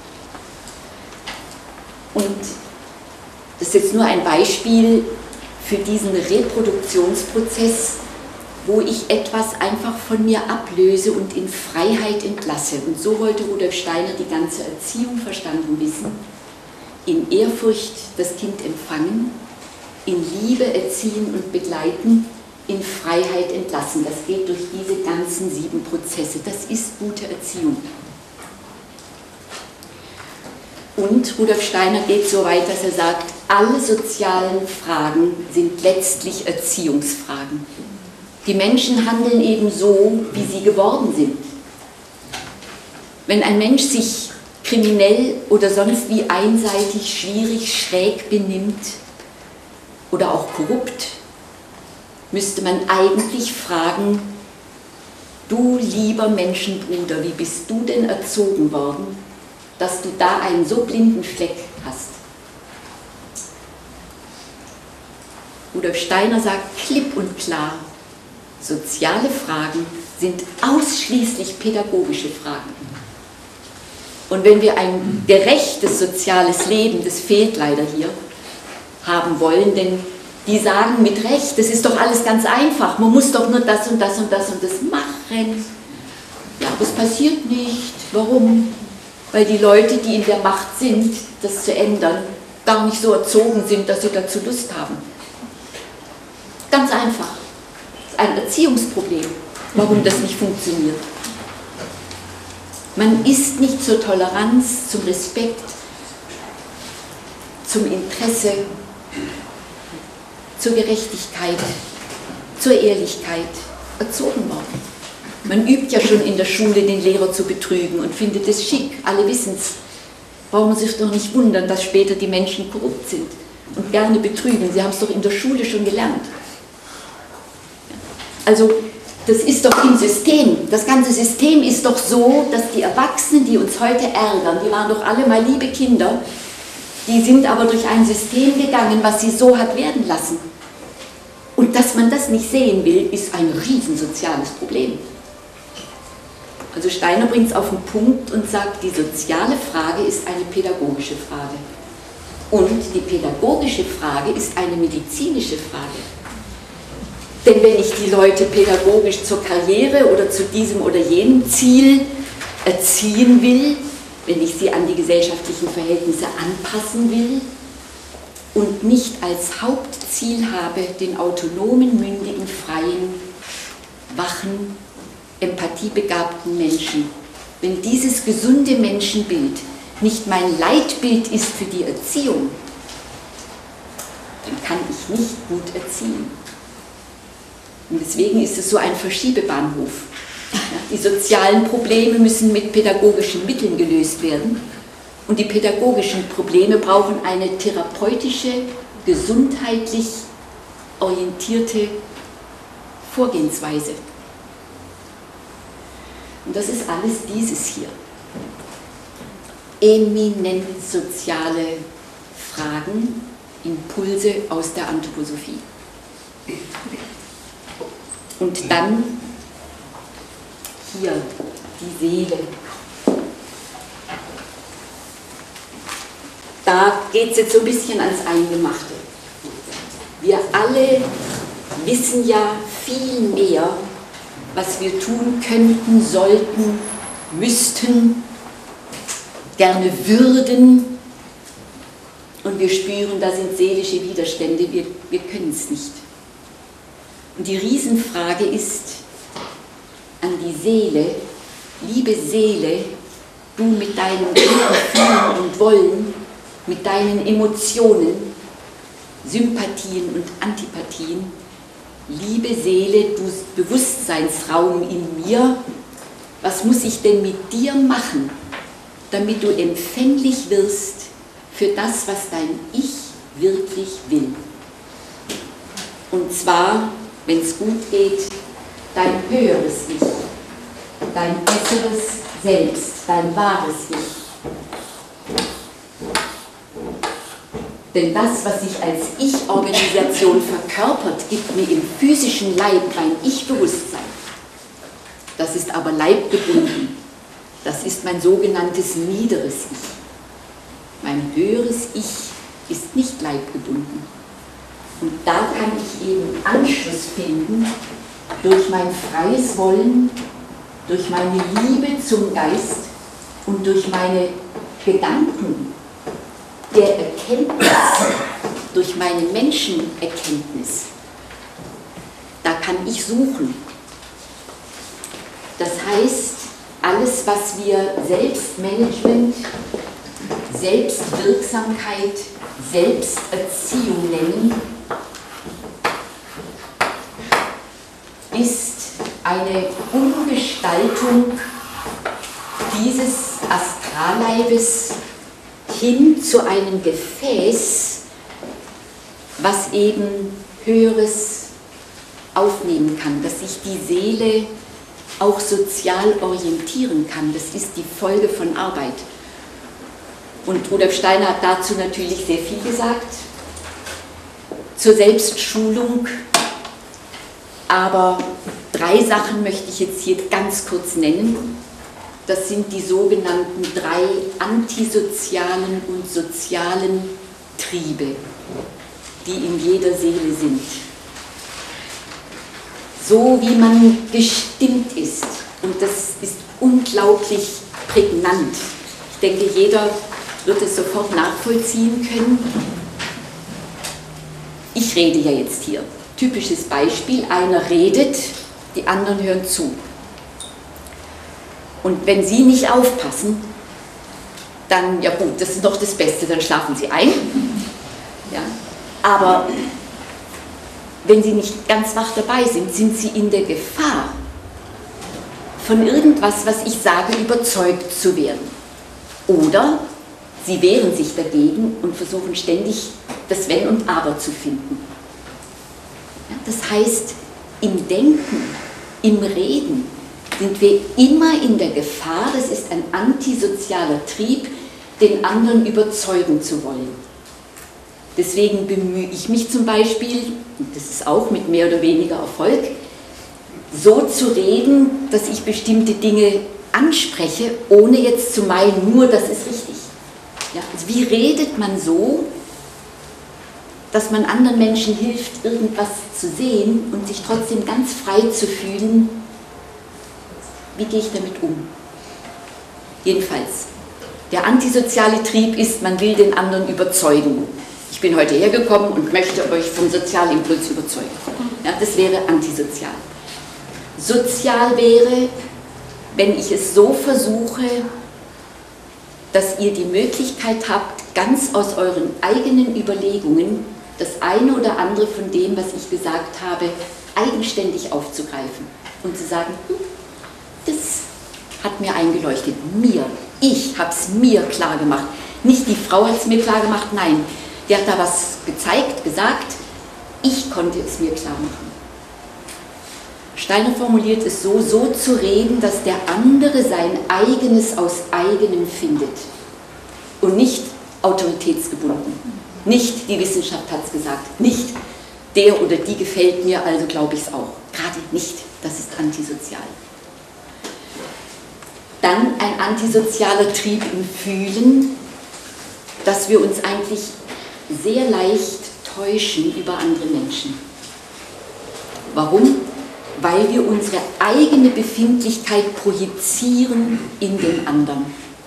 Und das ist jetzt nur ein Beispiel für diesen Reproduktionsprozess, wo ich etwas einfach von mir ablöse und in Freiheit entlasse. Und so wollte Rudolf Steiner die ganze Erziehung verstanden wissen. In Ehrfurcht das Kind empfangen, in Liebe erziehen und begleiten, in Freiheit entlassen. Das geht durch diese ganzen 7 Prozesse. Das ist gute Erziehung. Und Rudolf Steiner geht so weit, dass er sagt, alle sozialen Fragen sind letztlich Erziehungsfragen. Die Menschen handeln eben so, wie sie geworden sind. Wenn ein Mensch sich kriminell oder sonst wie einseitig, schwierig, schräg benimmt oder auch korrupt, müsste man eigentlich fragen, du lieber Menschenbruder, wie bist du denn erzogen worden, dass du da einen so blinden Fleck hast? Rudolf Steiner sagt klipp und klar, soziale Fragen sind ausschließlich pädagogische Fragen. Und wenn wir ein gerechtes soziales Leben, das fehlt leider hier, haben wollen, denn die sagen mit Recht, das ist doch alles ganz einfach, man muss doch nur das und das und das und das machen. Ja, aber es passiert nicht. Warum? Weil die Leute, die in der Macht sind, das zu ändern, gar nicht so erzogen sind, dass sie dazu Lust haben. Ganz einfach. Das ist ein Erziehungsproblem, warum das nicht funktioniert. Man ist nicht zur Toleranz, zum Respekt, zum Interesse, zur Gerechtigkeit, zur Ehrlichkeit erzogen worden. Man übt ja schon in der Schule, den Lehrer zu betrügen und findet es schick, alle wissen es. Braucht man sich doch nicht wundern, dass später die Menschen korrupt sind und gerne betrügen. Sie haben es doch in der Schule schon gelernt. Also das ist doch im System, das ganze System ist doch so, dass die Erwachsenen, die uns heute ärgern, die waren doch alle mal liebe Kinder, die sind aber durch ein System gegangen, was sie so hat werden lassen. Und dass man das nicht sehen will, ist ein riesensoziales Problem. Also Steiner bringt es auf den Punkt und sagt, die soziale Frage ist eine pädagogische Frage. Und die pädagogische Frage ist eine medizinische Frage. Denn wenn ich die Leute pädagogisch zur Karriere oder zu diesem oder jenem Ziel erziehen will, wenn ich sie an die gesellschaftlichen Verhältnisse anpassen will und nicht als Hauptziel habe, den autonomen, mündigen, freien, wachen, empathiebegabten Menschen, wenn dieses gesunde Menschenbild nicht mein Leitbild ist für die Erziehung, dann kann ich nicht gut erziehen. Und deswegen ist es so ein Verschiebebahnhof. Die sozialen Probleme müssen mit pädagogischen Mitteln gelöst werden und die pädagogischen Probleme brauchen eine therapeutische, gesundheitlich orientierte Vorgehensweise. Und das ist alles dieses hier. Eminent soziale Fragen, Impulse aus der Anthroposophie. Und dann hier die Seele. Da geht es jetzt so ein bisschen ans Eingemachte. Wir alle wissen ja viel mehr, was wir tun könnten, sollten, müssten, gerne würden. Und wir spüren, da sind seelische Widerstände, wir können es nicht. Und die Riesenfrage ist an die Seele, liebe Seele, du mit deinen Denken, Fühlen und Wollen, mit deinen Emotionen, Sympathien und Antipathien, liebe Seele, du Bewusstseinsraum in mir, was muss ich denn mit dir machen, damit du empfänglich wirst für das, was dein Ich wirklich will? Und zwar, wenn es gut geht, dein höheres Ich, dein besseres Selbst, dein wahres Ich. Denn das, was sich als Ich-Organisation verkörpert, gibt mir im physischen Leib mein Ich-Bewusstsein. Das ist aber leibgebunden. Das ist mein sogenanntes niederes Ich. Mein höheres Ich ist nicht leibgebunden. Und da kann ich eben Anschluss finden durch mein freies Wollen, durch meine Liebe zum Geist und durch meine Gedanken der Erkenntnis, durch meine Menschenerkenntnis. Da kann ich suchen. Das heißt, alles, was wir Selbstmanagement, Selbstwirksamkeit, Selbsterziehung nennen, ist eine Umgestaltung dieses Astralleibes hin zu einem Gefäß, was eben Höheres aufnehmen kann, dass sich die Seele auch sozial orientieren kann. Das ist die Folge von Arbeit. Und Rudolf Steiner hat dazu natürlich sehr viel gesagt, zur Selbstschulung. Aber 3 Sachen möchte ich jetzt hier ganz kurz nennen. Das sind die sogenannten 3 antisozialen und sozialen Triebe, die in jeder Seele sind. So wie man gestimmt ist, und das ist unglaublich prägnant. Ich denke, jeder wird es sofort nachvollziehen können. Ich rede ja jetzt hier. Typisches Beispiel, einer redet, die anderen hören zu. Und wenn Sie nicht aufpassen, dann, ja gut, das ist noch das Beste, dann schlafen Sie ein. Ja? Aber wenn Sie nicht ganz wach dabei sind, sind Sie in der Gefahr, von irgendwas, was ich sage, überzeugt zu werden. Oder Sie wehren sich dagegen und versuchen ständig, das Wenn und Aber zu finden. Ja, das heißt, im Denken, im Reden sind wir immer in der Gefahr, das ist ein antisozialer Trieb, den anderen überzeugen zu wollen. Deswegen bemühe ich mich zum Beispiel, und das ist auch mit mehr oder weniger Erfolg, so zu reden, dass ich bestimmte Dinge anspreche, ohne jetzt zu meinen, nur das ist richtig. Ja, also wie redet man so, dass man anderen Menschen hilft, irgendwas zu sehen und sich trotzdem ganz frei zu fühlen? Wie gehe ich damit um? Jedenfalls, der antisoziale Trieb ist, man will den anderen überzeugen. Ich bin heute hergekommen und möchte euch vom Sozialimpuls überzeugen. Ja, das wäre antisozial. Sozial wäre, wenn ich es so versuche, dass ihr die Möglichkeit habt, ganz aus euren eigenen Überlegungen das eine oder andere von dem, was ich gesagt habe, eigenständig aufzugreifen und zu sagen, das hat mir eingeleuchtet, mir, ich habe es mir klar gemacht. Nicht die Frau hat es mir klar gemacht, nein, die hat da was gezeigt, gesagt, ich konnte es mir klar machen. Steiner formuliert es so, so zu reden, dass der andere sein Eigenes aus Eigenem findet und nicht autoritätsgebunden. Nicht die Wissenschaft hat es gesagt, nicht der oder die gefällt mir, also glaube ich es auch. Gerade nicht, das ist antisozial. Dann ein antisozialer Trieb im Fühlen, dass wir uns eigentlich sehr leicht täuschen über andere Menschen. Warum? Weil wir unsere eigene Befindlichkeit projizieren in den anderen.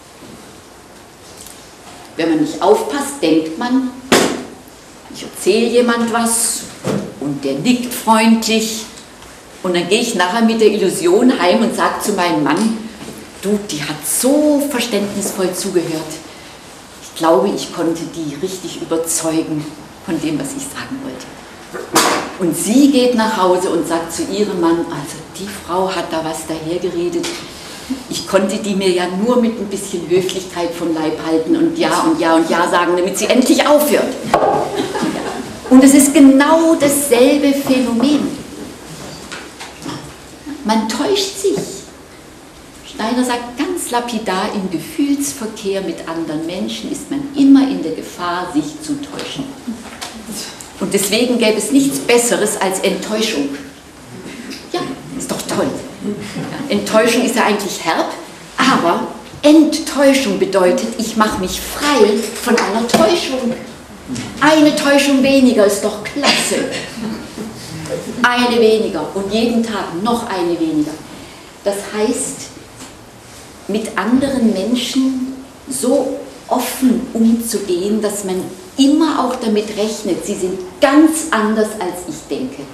Wenn man nicht aufpasst, denkt man, ich erzähle jemand was und der nickt freundlich und dann gehe ich nachher mit der Illusion heim und sage zu meinem Mann, du, die hat so verständnisvoll zugehört. Ich glaube, ich konnte die richtig überzeugen von dem, was ich sagen wollte. Und sie geht nach Hause und sagt zu ihrem Mann, also die Frau hat da was dahergeredet. Ich konnte die mir ja nur mit ein bisschen Höflichkeit vom Leib halten und ja und ja und ja sagen, damit sie endlich aufhört. Und es ist genau dasselbe Phänomen. Man täuscht sich. Steiner sagt ganz lapidar, im Gefühlsverkehr mit anderen Menschen ist man immer in der Gefahr, sich zu täuschen. Und deswegen gäbe es nichts Besseres als Enttäuschung. Ja, ist doch toll. Ja, Enttäuschung ist ja eigentlich herb, aber Enttäuschung bedeutet, ich mache mich frei von einer Täuschung. Eine Täuschung weniger ist doch klasse. Eine weniger und jeden Tag noch eine weniger. Das heißt, mit anderen Menschen so offen umzugehen, dass man immer auch damit rechnet, sie sind ganz anders, als ich denke.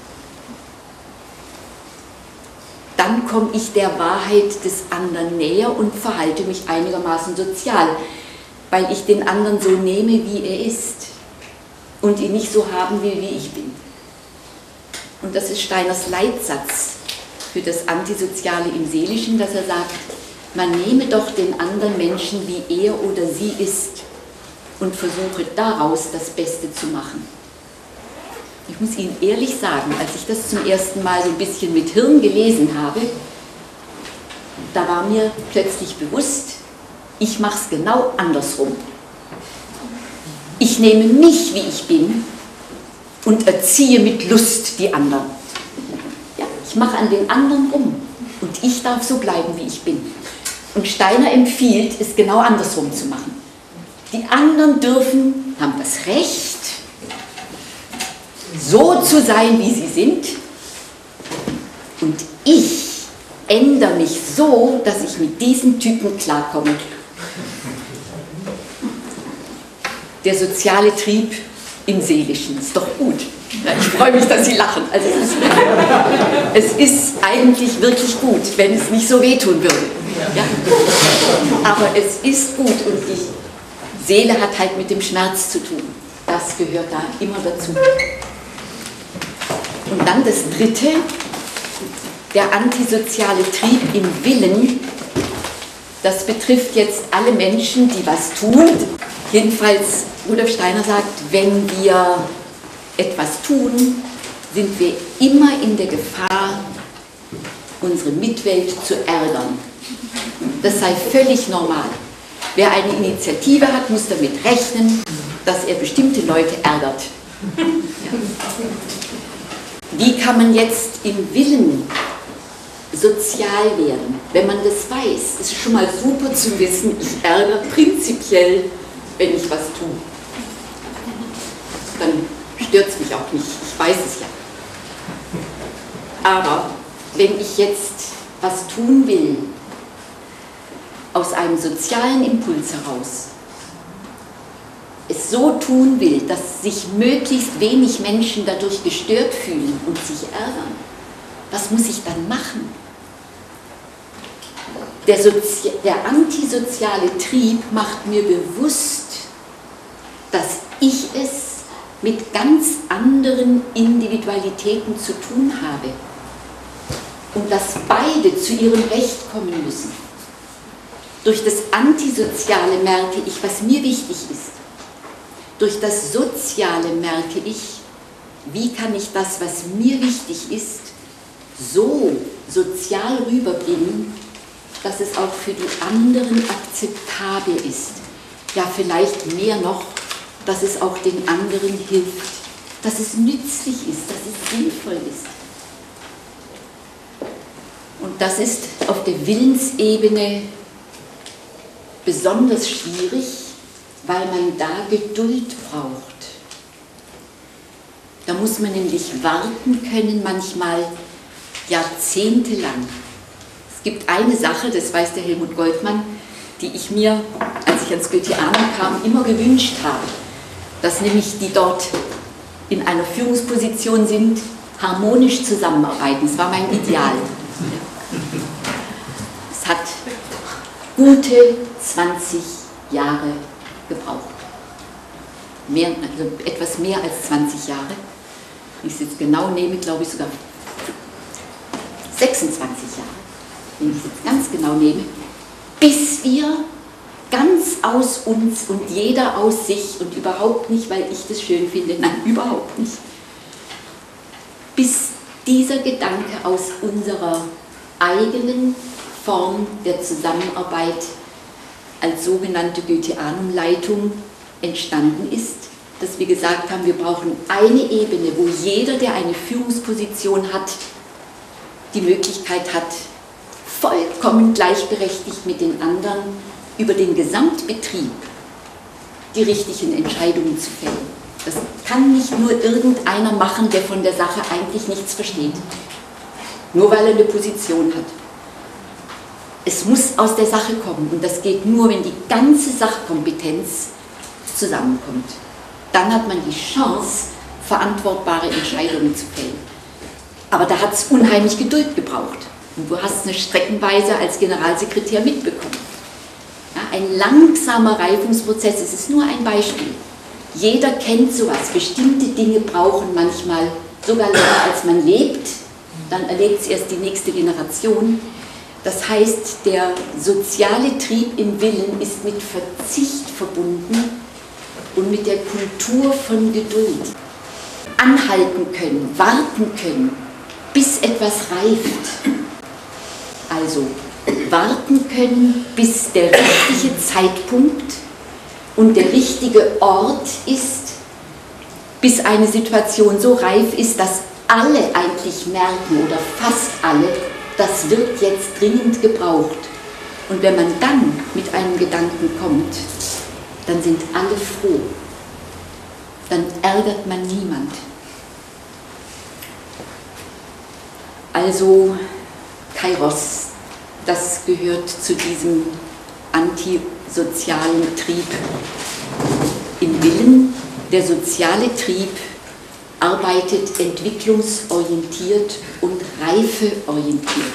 Dann komme ich der Wahrheit des anderen näher und verhalte mich einigermaßen sozial, weil ich den anderen so nehme, wie er ist und ihn nicht so haben will, wie ich bin. Und das ist Steiners Leitsatz für das Antisoziale im Seelischen, dass er sagt, man nehme doch den anderen Menschen, wie er oder sie ist und versuche daraus das Beste zu machen. Ich muss Ihnen ehrlich sagen, als ich das zum ersten Mal so ein bisschen mit Hirn gelesen habe, da war mir plötzlich bewusst, ich mache es genau andersrum. Ich nehme mich, wie ich bin, und erziehe mit Lust die anderen. Ja, ich mache an den anderen rum und ich darf so bleiben, wie ich bin. Und Steiner empfiehlt, es genau andersrum zu machen. Die anderen haben das Recht, so zu sein, wie sie sind. Und ich ändere mich so, dass ich mit diesen Typen klarkomme. Der soziale Trieb im Seelischen, ist doch gut. Ja, ich freue mich, dass Sie lachen. Also es ist eigentlich wirklich gut, wenn es nicht so wehtun würde. Ja? Aber es ist gut und die Seele hat halt mit dem Schmerz zu tun. Das gehört da immer dazu. Und dann das Dritte, der antisoziale Trieb im Willen. Das betrifft jetzt alle Menschen, die was tun. Jedenfalls, Rudolf Steiner sagt, wenn wir etwas tun, sind wir immer in der Gefahr, unsere Mitwelt zu ärgern. Das sei völlig normal. Wer eine Initiative hat, muss damit rechnen, dass er bestimmte Leute ärgert. Ja. Wie kann man jetzt im Willen sozial werden. Wenn man das weiß, ist es schon mal super zu wissen, ich ärgere prinzipiell, wenn ich was tue. Dann stört es mich auch nicht, ich weiß es ja. Aber wenn ich jetzt was tun will, aus einem sozialen Impuls heraus, es so tun will, dass sich möglichst wenig Menschen dadurch gestört fühlen und sich ärgern, was muss ich dann machen? Der antisoziale Trieb macht mir bewusst, dass ich es mit ganz anderen Individualitäten zu tun habe und dass beide zu ihrem Recht kommen müssen. Durch das Antisoziale merke ich, was mir wichtig ist. Durch das Soziale merke ich, wie kann ich das, was mir wichtig ist, so sozial rüberbringen, dass es auch für die anderen akzeptabel ist. Ja, vielleicht mehr noch, dass es auch den anderen hilft, dass es nützlich ist, dass es sinnvoll ist. Und das ist auf der Willensebene besonders schwierig, weil man da Geduld braucht. Da muss man nämlich warten können, manchmal jahrzehntelang. Es gibt eine Sache, das weiß der Helmut Goldmann, die ich mir, als ich ans Goetheanum kam, immer gewünscht habe, dass nämlich die dort in einer Führungsposition sind, harmonisch zusammenarbeiten. Das war mein Ideal. Es hat gute 20 Jahre gebraucht. Also etwas mehr als 20 Jahre. Wenn ich es jetzt genau nehme, glaube ich sogar 26 Jahre. Wenn ich es jetzt ganz genau nehme, bis wir ganz aus uns und jeder aus sich und überhaupt nicht, weil ich das schön finde, nein, überhaupt nicht, bis dieser Gedanke aus unserer eigenen Form der Zusammenarbeit als sogenannte Goetheanum-Leitung entstanden ist, dass wir gesagt haben, wir brauchen eine Ebene, wo jeder, der eine Führungsposition hat, die Möglichkeit hat, vollkommen gleichberechtigt mit den anderen über den Gesamtbetrieb die richtigen Entscheidungen zu fällen. Das kann nicht nur irgendeiner machen, der von der Sache eigentlich nichts versteht, nur weil er eine Position hat. Es muss aus der Sache kommen und das geht nur, wenn die ganze Sachkompetenz zusammenkommt. Dann hat man die Chance, verantwortbare Entscheidungen zu fällen. Aber da hat es unheimlich Geduld gebraucht. Und du hast es streckenweise als Generalsekretär mitbekommen. Ja, ein langsamer Reifungsprozess, es ist nur ein Beispiel. Jeder kennt sowas. Bestimmte Dinge brauchen manchmal sogar länger, als man lebt. Dann erlebt es erst die nächste Generation. Das heißt, der soziale Trieb im Willen ist mit Verzicht verbunden und mit der Kultur von Geduld. Anhalten können, warten können, bis etwas reift. Also warten können, bis der richtige Zeitpunkt und der richtige Ort ist, bis eine Situation so reif ist, dass alle eigentlich merken oder fast alle, das wird jetzt dringend gebraucht. Und wenn man dann mit einem Gedanken kommt, dann sind alle froh. Dann ärgert man niemand. Also Kairos, das gehört zu diesem antisozialen Trieb im Willen. Der soziale Trieb arbeitet entwicklungsorientiert und reifeorientiert.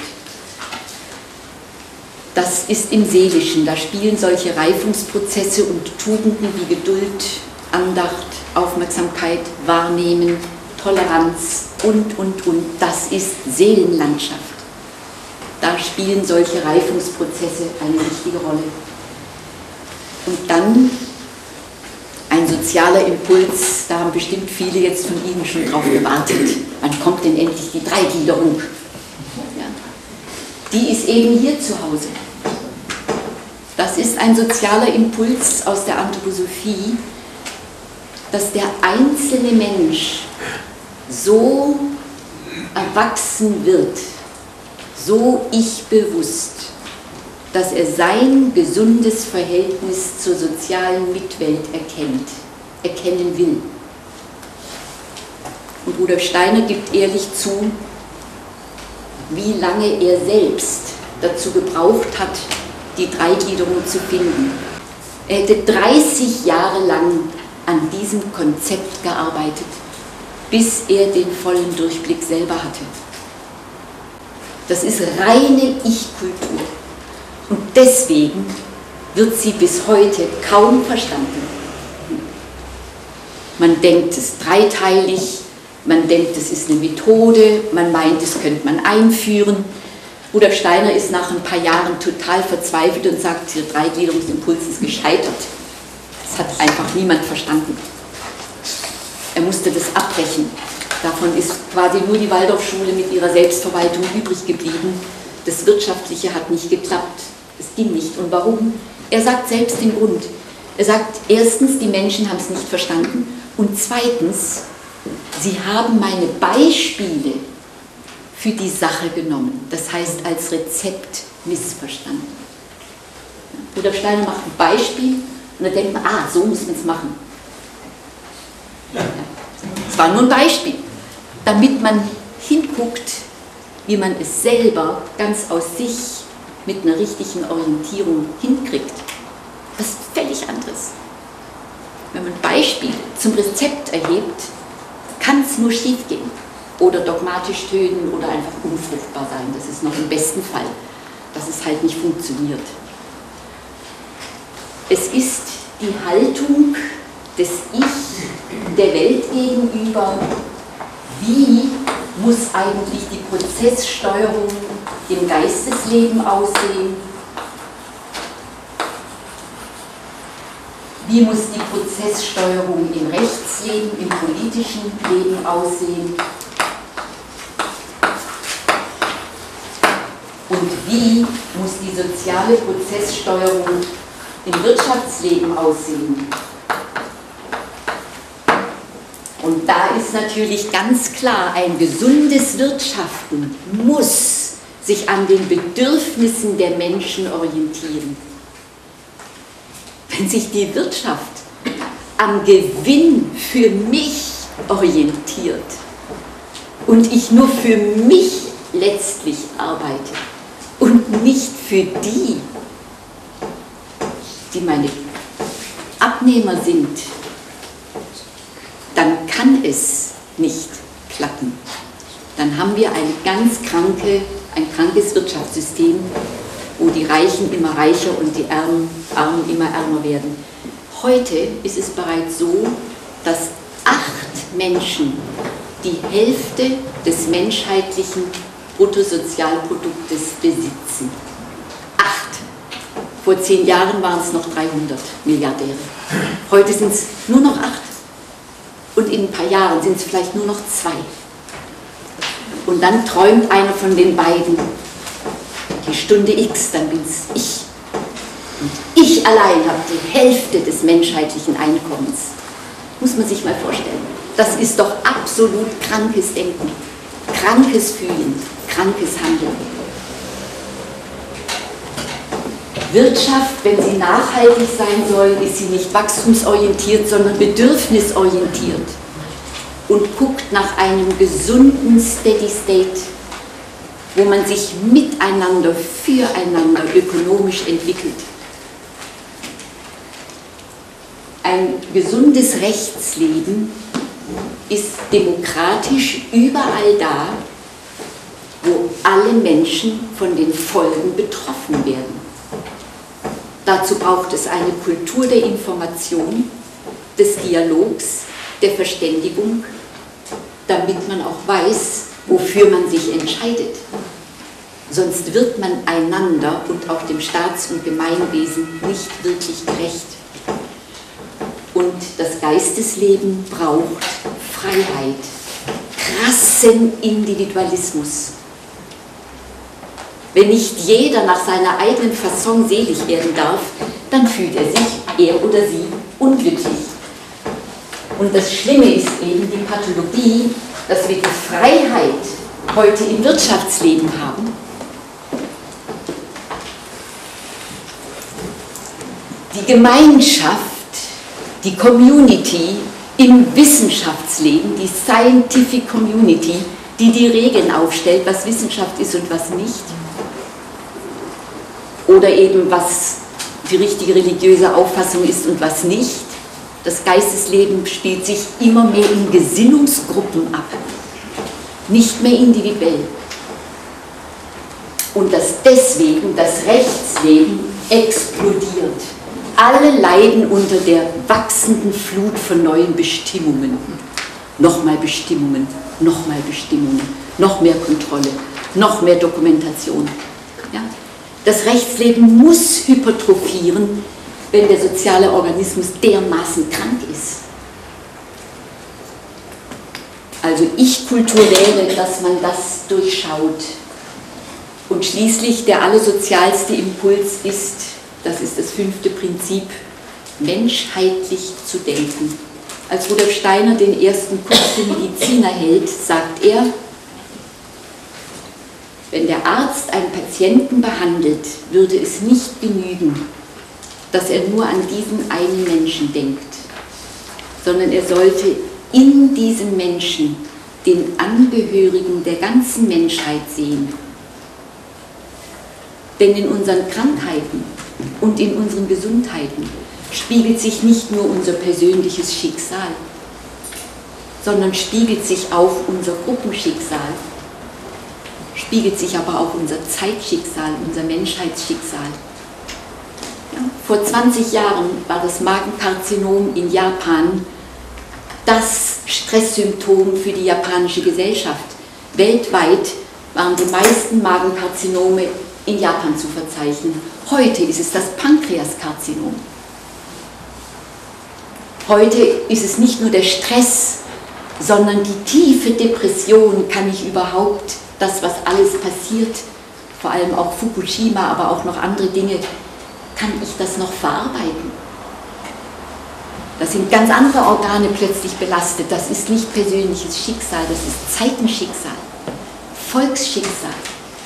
Das ist im Seelischen, da spielen solche Reifungsprozesse und Tugenden wie Geduld, Andacht, Aufmerksamkeit, Wahrnehmen, Toleranz und. Das ist Seelenlandschaft. Da spielen solche Reifungsprozesse eine wichtige Rolle. Und dann ein sozialer Impuls, da haben bestimmt viele jetzt von Ihnen schon drauf gewartet. Wann kommt denn endlich die Dreigliederung? Ja. Die ist eben hier zu Hause. Das ist ein sozialer Impuls aus der Anthroposophie, dass der einzelne Mensch so erwachsen wird, so ich-bewusst, dass er sein gesundes Verhältnis zur sozialen Mitwelt erkennen will. Und Rudolf Steiner gibt ehrlich zu, wie lange er selbst dazu gebraucht hat, die Dreigliederung zu finden. Er hätte 30 Jahre lang an diesem Konzept gearbeitet, bis er den vollen Durchblick selber hatte. Das ist reine Ich-Kultur. Und deswegen wird sie bis heute kaum verstanden. Man denkt es dreiteilig, man denkt es ist eine Methode, man meint, es könnte man einführen. Rudolf Steiner ist nach ein paar Jahren total verzweifelt und sagt, der Dreigliederungsimpuls ist gescheitert. Das hat einfach niemand verstanden. Er musste das abbrechen. Davon ist quasi nur die Waldorfschule mit ihrer Selbstverwaltung übrig geblieben. Das Wirtschaftliche hat nicht geklappt. Es ging nicht. Und warum? Er sagt selbst den Grund. Er sagt, erstens, die Menschen haben es nicht verstanden. Und zweitens, sie haben meine Beispiele für die Sache genommen. Das heißt, als Rezept missverstanden. Rudolf Steiner macht ein Beispiel und dann denkt man, so muss man es machen. Es war nur ein Beispiel, damit man hinguckt, wie man es selber ganz aus sich mit einer richtigen Orientierung hinkriegt. Das ist völlig anderes. Wenn man Beispiele zum Rezept erhebt, kann es nur schief gehen oder dogmatisch tönen oder einfach unfruchtbar sein. Das ist noch im besten Fall, dass es halt nicht funktioniert. Es ist die Haltung des Ich der Welt gegenüber, wie muss eigentlich die Prozesssteuerung im Geistesleben aussehen, wie muss die Prozesssteuerung im Rechtsleben, im politischen Leben aussehen und wie muss die soziale Prozesssteuerung im Wirtschaftsleben aussehen. Und da ist natürlich ganz klar, ein gesundes Wirtschaften muss sich an den Bedürfnissen der Menschen orientieren. Wenn sich die Wirtschaft am Gewinn für mich orientiert und ich nur für mich letztlich arbeite und nicht für die, die meine Abnehmer sind, dann kann es nicht klappen. Dann haben wir ein krankes Wirtschaftssystem, wo die Reichen immer reicher und die Armen immer ärmer werden. Heute ist es bereits so, dass 8 Menschen die Hälfte des menschheitlichen Bruttosozialproduktes besitzen. 8. Vor 10 Jahren waren es noch 300 Milliardäre. Heute sind es nur noch 8. Und in ein paar Jahren sind es vielleicht nur noch 2. Und dann träumt einer von den beiden, die Stunde X, dann bin es ich. Und ich allein habe die Hälfte des menschheitlichen Einkommens. Muss man sich mal vorstellen. Das ist doch absolut krankes Denken, krankes Fühlen, krankes Handeln. Wirtschaft, wenn sie nachhaltig sein soll, ist sie nicht wachstumsorientiert, sondern bedürfnisorientiert und guckt nach einem gesunden Steady State, wo man sich miteinander, füreinander ökonomisch entwickelt. Ein gesundes Rechtsleben ist demokratisch überall da, wo alle Menschen von den Folgen betroffen werden. Dazu braucht es eine Kultur der Information, des Dialogs, der Verständigung, damit man auch weiß, wofür man sich entscheidet. Sonst wird man einander und auch dem Staats- und Gemeinwesen nicht wirklich gerecht. Und das Geistesleben braucht Freiheit, krassen Individualismus. Wenn nicht jeder nach seiner eigenen Fasson selig werden darf, dann fühlt er sich, er oder sie, unglücklich. Und das Schlimme ist eben die Pathologie, dass wir die Freiheit heute im Wirtschaftsleben haben, die Gemeinschaft, die Community im Wissenschaftsleben, die Scientific Community, die die Regeln aufstellt, was Wissenschaft ist und was nicht. Oder eben was die richtige religiöse Auffassung ist und was nicht. Das Geistesleben spielt sich immer mehr in Gesinnungsgruppen ab, nicht mehr individuell. Und dass deswegen das Rechtsleben explodiert. Alle leiden unter der wachsenden Flut von neuen Bestimmungen. Nochmal Bestimmungen, nochmal Bestimmungen, noch mehr Kontrolle, noch mehr Dokumentation. Ja? Das Rechtsleben muss hypertrophieren, wenn der soziale Organismus dermaßen krank ist. Also Ich-Kultur wäre, dass man das durchschaut. Und schließlich der allersozialste Impuls ist, das ist das 5. Prinzip, menschheitlich zu denken. Als Rudolf Steiner den ersten Kurs für Mediziner hält, sagt er, wenn der Arzt einen Patienten behandelt, würde es nicht genügen, dass er nur an diesen einen Menschen denkt, sondern er sollte in diesem Menschen den Angehörigen der ganzen Menschheit sehen. Denn in unseren Krankheiten und in unseren Gesundheiten spiegelt sich nicht nur unser persönliches Schicksal, sondern spiegelt sich auch unser Gruppenschicksal, spiegelt sich aber auch unser Zeitschicksal, unser Menschheitsschicksal. Ja, vor 20 Jahren war das Magenkarzinom in Japan das Stresssymptom für die japanische Gesellschaft. Weltweit waren die meisten Magenkarzinome in Japan zu verzeichnen. Heute ist es das Pankreaskarzinom. Heute ist es nicht nur der Stress, sondern die tiefe Depression. Kann ich überhaupt das, was alles passiert, vor allem auch Fukushima, aber auch noch andere Dinge, kann ich das noch verarbeiten? Da sind ganz andere Organe plötzlich belastet. Das ist nicht persönliches Schicksal, das ist Zeitenschicksal, Volksschicksal.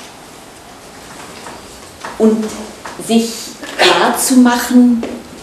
Und sich klarzumachen,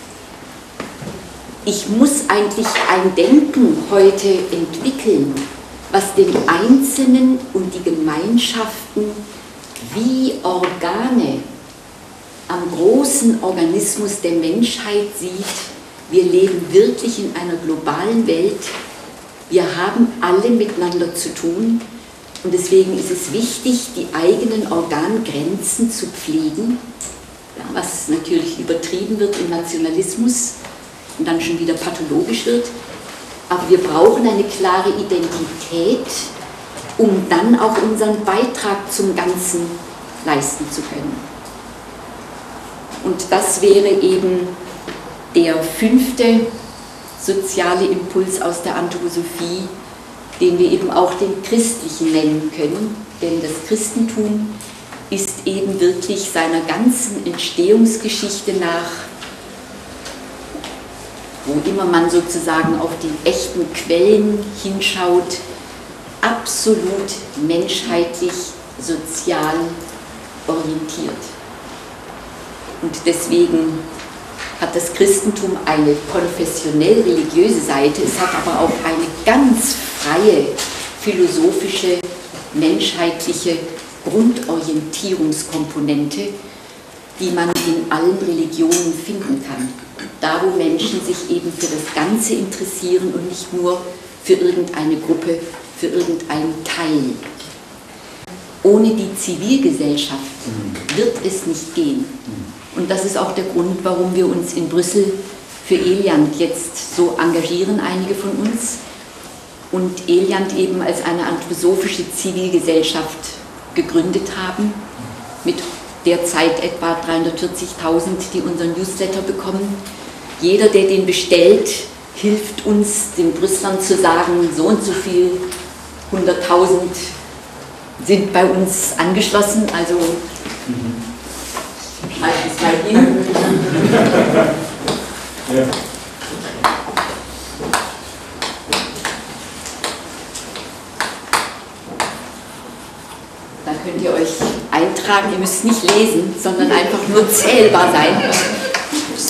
ich muss eigentlich ein Denken heute entwickeln, was den Einzelnen und die Gemeinschaften wie Organe am großen Organismus der Menschheit sieht. Wir leben wirklich in einer globalen Welt. Wir haben alle miteinander zu tun. Und deswegen ist es wichtig, die eigenen Organgrenzen zu pflegen, ja, was natürlich übertrieben wird im Nationalismus und dann schon wieder pathologisch wird. Aber wir brauchen eine klare Identität, um dann auch unseren Beitrag zum Ganzen leisten zu können. Und das wäre eben der 5. soziale Impuls aus der Anthroposophie, den wir eben auch den christlichen nennen können, denn das Christentum ist eben wirklich seiner ganzen Entstehungsgeschichte nach, wo immer man sozusagen auf die echten Quellen hinschaut, absolut menschheitlich, sozial orientiert. Und deswegen hat das Christentum eine konfessionell-religiöse Seite, es hat aber auch eine ganz freie, philosophische, menschheitliche Grundorientierungskomponente, die man in allen Religionen finden kann. Da, wo Menschen sich eben für das Ganze interessieren und nicht nur für irgendeine Gruppe, für irgendeinen Teil. Ohne die Zivilgesellschaft wird es nicht gehen. Und das ist auch der Grund, warum wir uns in Brüssel für Eliant jetzt so engagieren, einige von uns. Und Eliant eben als eine anthroposophische Zivilgesellschaft gegründet haben, mit derzeit etwa 340.000, die unseren Newsletter bekommen. Jeder, der den bestellt, hilft uns, den Brüsslern zu sagen, so und so viel, 100.000 sind bei uns angeschlossen, also schreibt es mal hin. Ja. Da könnt ihr euch eintragen, ihr müsst nicht lesen, sondern einfach nur zählbar sein.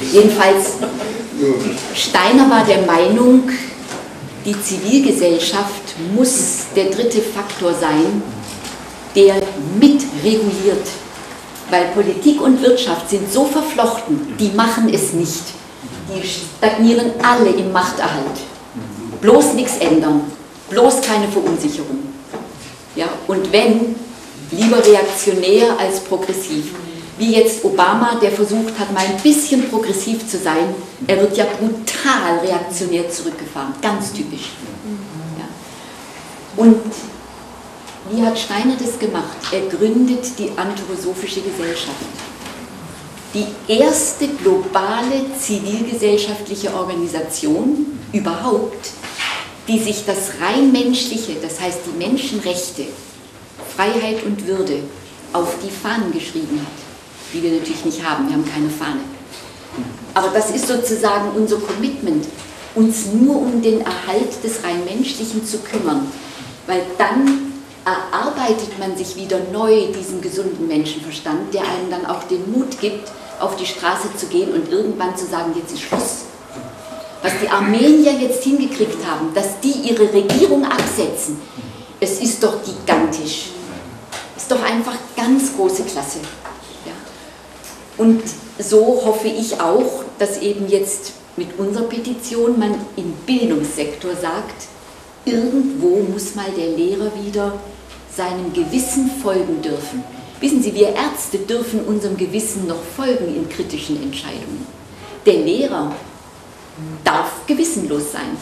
Jedenfalls, Steiner war der Meinung, die Zivilgesellschaft muss der dritte Faktor sein, der mitreguliert. Weil Politik und Wirtschaft sind so verflochten, die machen es nicht. Die stagnieren alle im Machterhalt. Bloß nichts ändern, bloß keine Verunsicherung. Ja, und wenn, lieber reaktionär als progressiv. Wie jetzt Obama, der versucht hat, mal ein bisschen progressiv zu sein, er wird ja brutal reaktionär zurückgefahren, ganz typisch. Ja. Und wie hat Steiner das gemacht? Er gründet die Anthroposophische Gesellschaft. Die erste globale zivilgesellschaftliche Organisation überhaupt, die sich das rein menschliche, das heißt die Menschenrechte, Freiheit und Würde auf die Fahnen geschrieben hat. Die wir natürlich nicht haben, wir haben keine Fahne. Aber das ist sozusagen unser Commitment, uns nur um den Erhalt des rein Menschlichen zu kümmern, weil dann erarbeitet man sich wieder neu diesen gesunden Menschenverstand, der einem dann auch den Mut gibt, auf die Straße zu gehen und irgendwann zu sagen, jetzt ist Schluss. Was die Armenier jetzt hingekriegt haben, dass die ihre Regierung absetzen, es ist doch gigantisch. Ist doch einfach ganz große Klasse. Ja. Und so hoffe ich auch, dass eben jetzt mit unserer Petition man im Bildungssektor sagt, irgendwo muss mal der Lehrer wieder seinem Gewissen folgen dürfen. Wissen Sie, wir Ärzte dürfen unserem Gewissen noch folgen in kritischen Entscheidungen. Der Lehrer darf gewissenlos sein.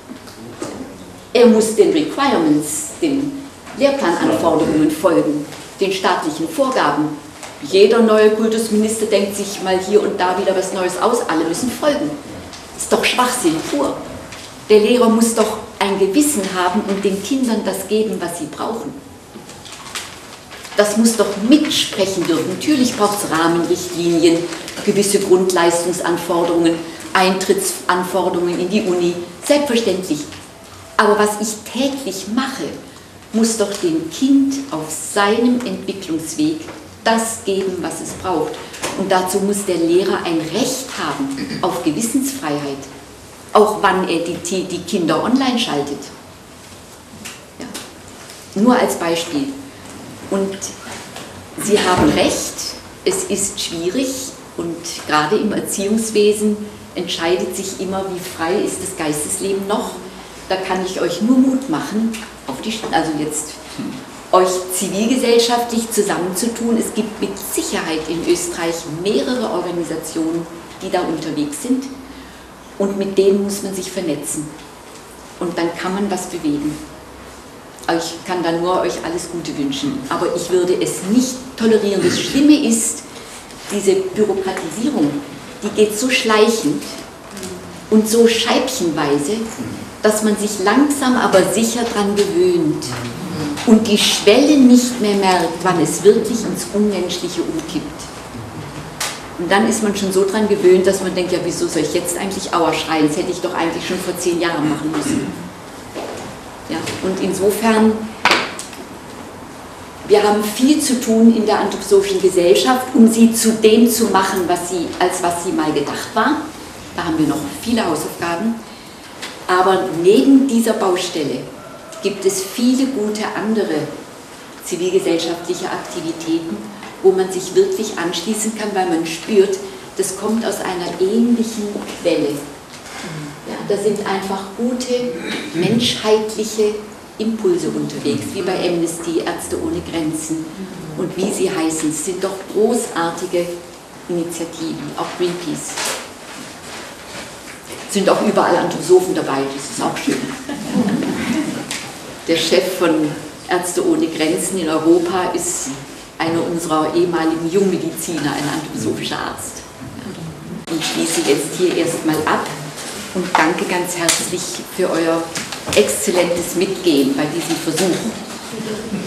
Er muss den Requirements, den Lehrplananforderungen folgen, den staatlichen Vorgaben. Jeder neue Kultusminister denkt sich mal hier und da wieder was Neues aus, alle müssen folgen. Das ist doch Schwachsinn pur. Der Lehrer muss doch ein Gewissen haben und den Kindern das geben, was sie brauchen. Das muss doch mitsprechen dürfen. Natürlich braucht es Rahmenrichtlinien, gewisse Grundleistungsanforderungen, Eintrittsanforderungen in die Uni, selbstverständlich. Aber was ich täglich mache, muss doch dem Kind auf seinem Entwicklungsweg das geben, was es braucht. Und dazu muss der Lehrer ein Recht haben auf Gewissensfreiheit, auch wann er die Kinder online schaltet. Ja. Nur als Beispiel. Und Sie haben recht, es ist schwierig und gerade im Erziehungswesen entscheidet sich immer, wie frei ist das Geistesleben noch. Da kann ich euch nur Mut machen, also jetzt euch zivilgesellschaftlich zusammenzutun. Es gibt mit Sicherheit in Österreich mehrere Organisationen, die da unterwegs sind und mit denen muss man sich vernetzen und dann kann man was bewegen. Ich kann da nur euch alles Gute wünschen, aber ich würde es nicht tolerieren. Das Schlimme ist, diese Bürokratisierung, die geht so schleichend und so scheibchenweise, dass man sich langsam aber sicher daran gewöhnt und die Schwelle nicht mehr merkt, wann es wirklich ins Unmenschliche umkippt. Und dann ist man schon so dran gewöhnt, dass man denkt, ja wieso soll ich jetzt eigentlich Aua schreien, das hätte ich doch eigentlich schon vor 10 Jahren machen müssen. Ja, und insofern, wir haben viel zu tun in der anthroposophischen Gesellschaft, um sie zu dem zu machen, was sie mal gedacht war. Da haben wir noch viele Hausaufgaben. Aber neben dieser Baustelle gibt es viele gute andere zivilgesellschaftliche Aktivitäten, wo man sich wirklich anschließen kann, weil man spürt, das kommt aus einer ähnlichen Quelle. Ja, da sind einfach gute, menschheitliche Impulse unterwegs, wie bei Amnesty, Ärzte ohne Grenzen und wie sie heißen. Es sind doch großartige Initiativen, auch Greenpeace. Es sind auch überall Anthroposophen dabei, das ist auch schön. Der Chef von Ärzte ohne Grenzen in Europa ist einer unserer ehemaligen Jungmediziner, ein anthroposophischer Arzt. Ich schließe jetzt hier erstmal ab und danke ganz herzlich für euer exzellentes Mitgehen bei diesem Versuch.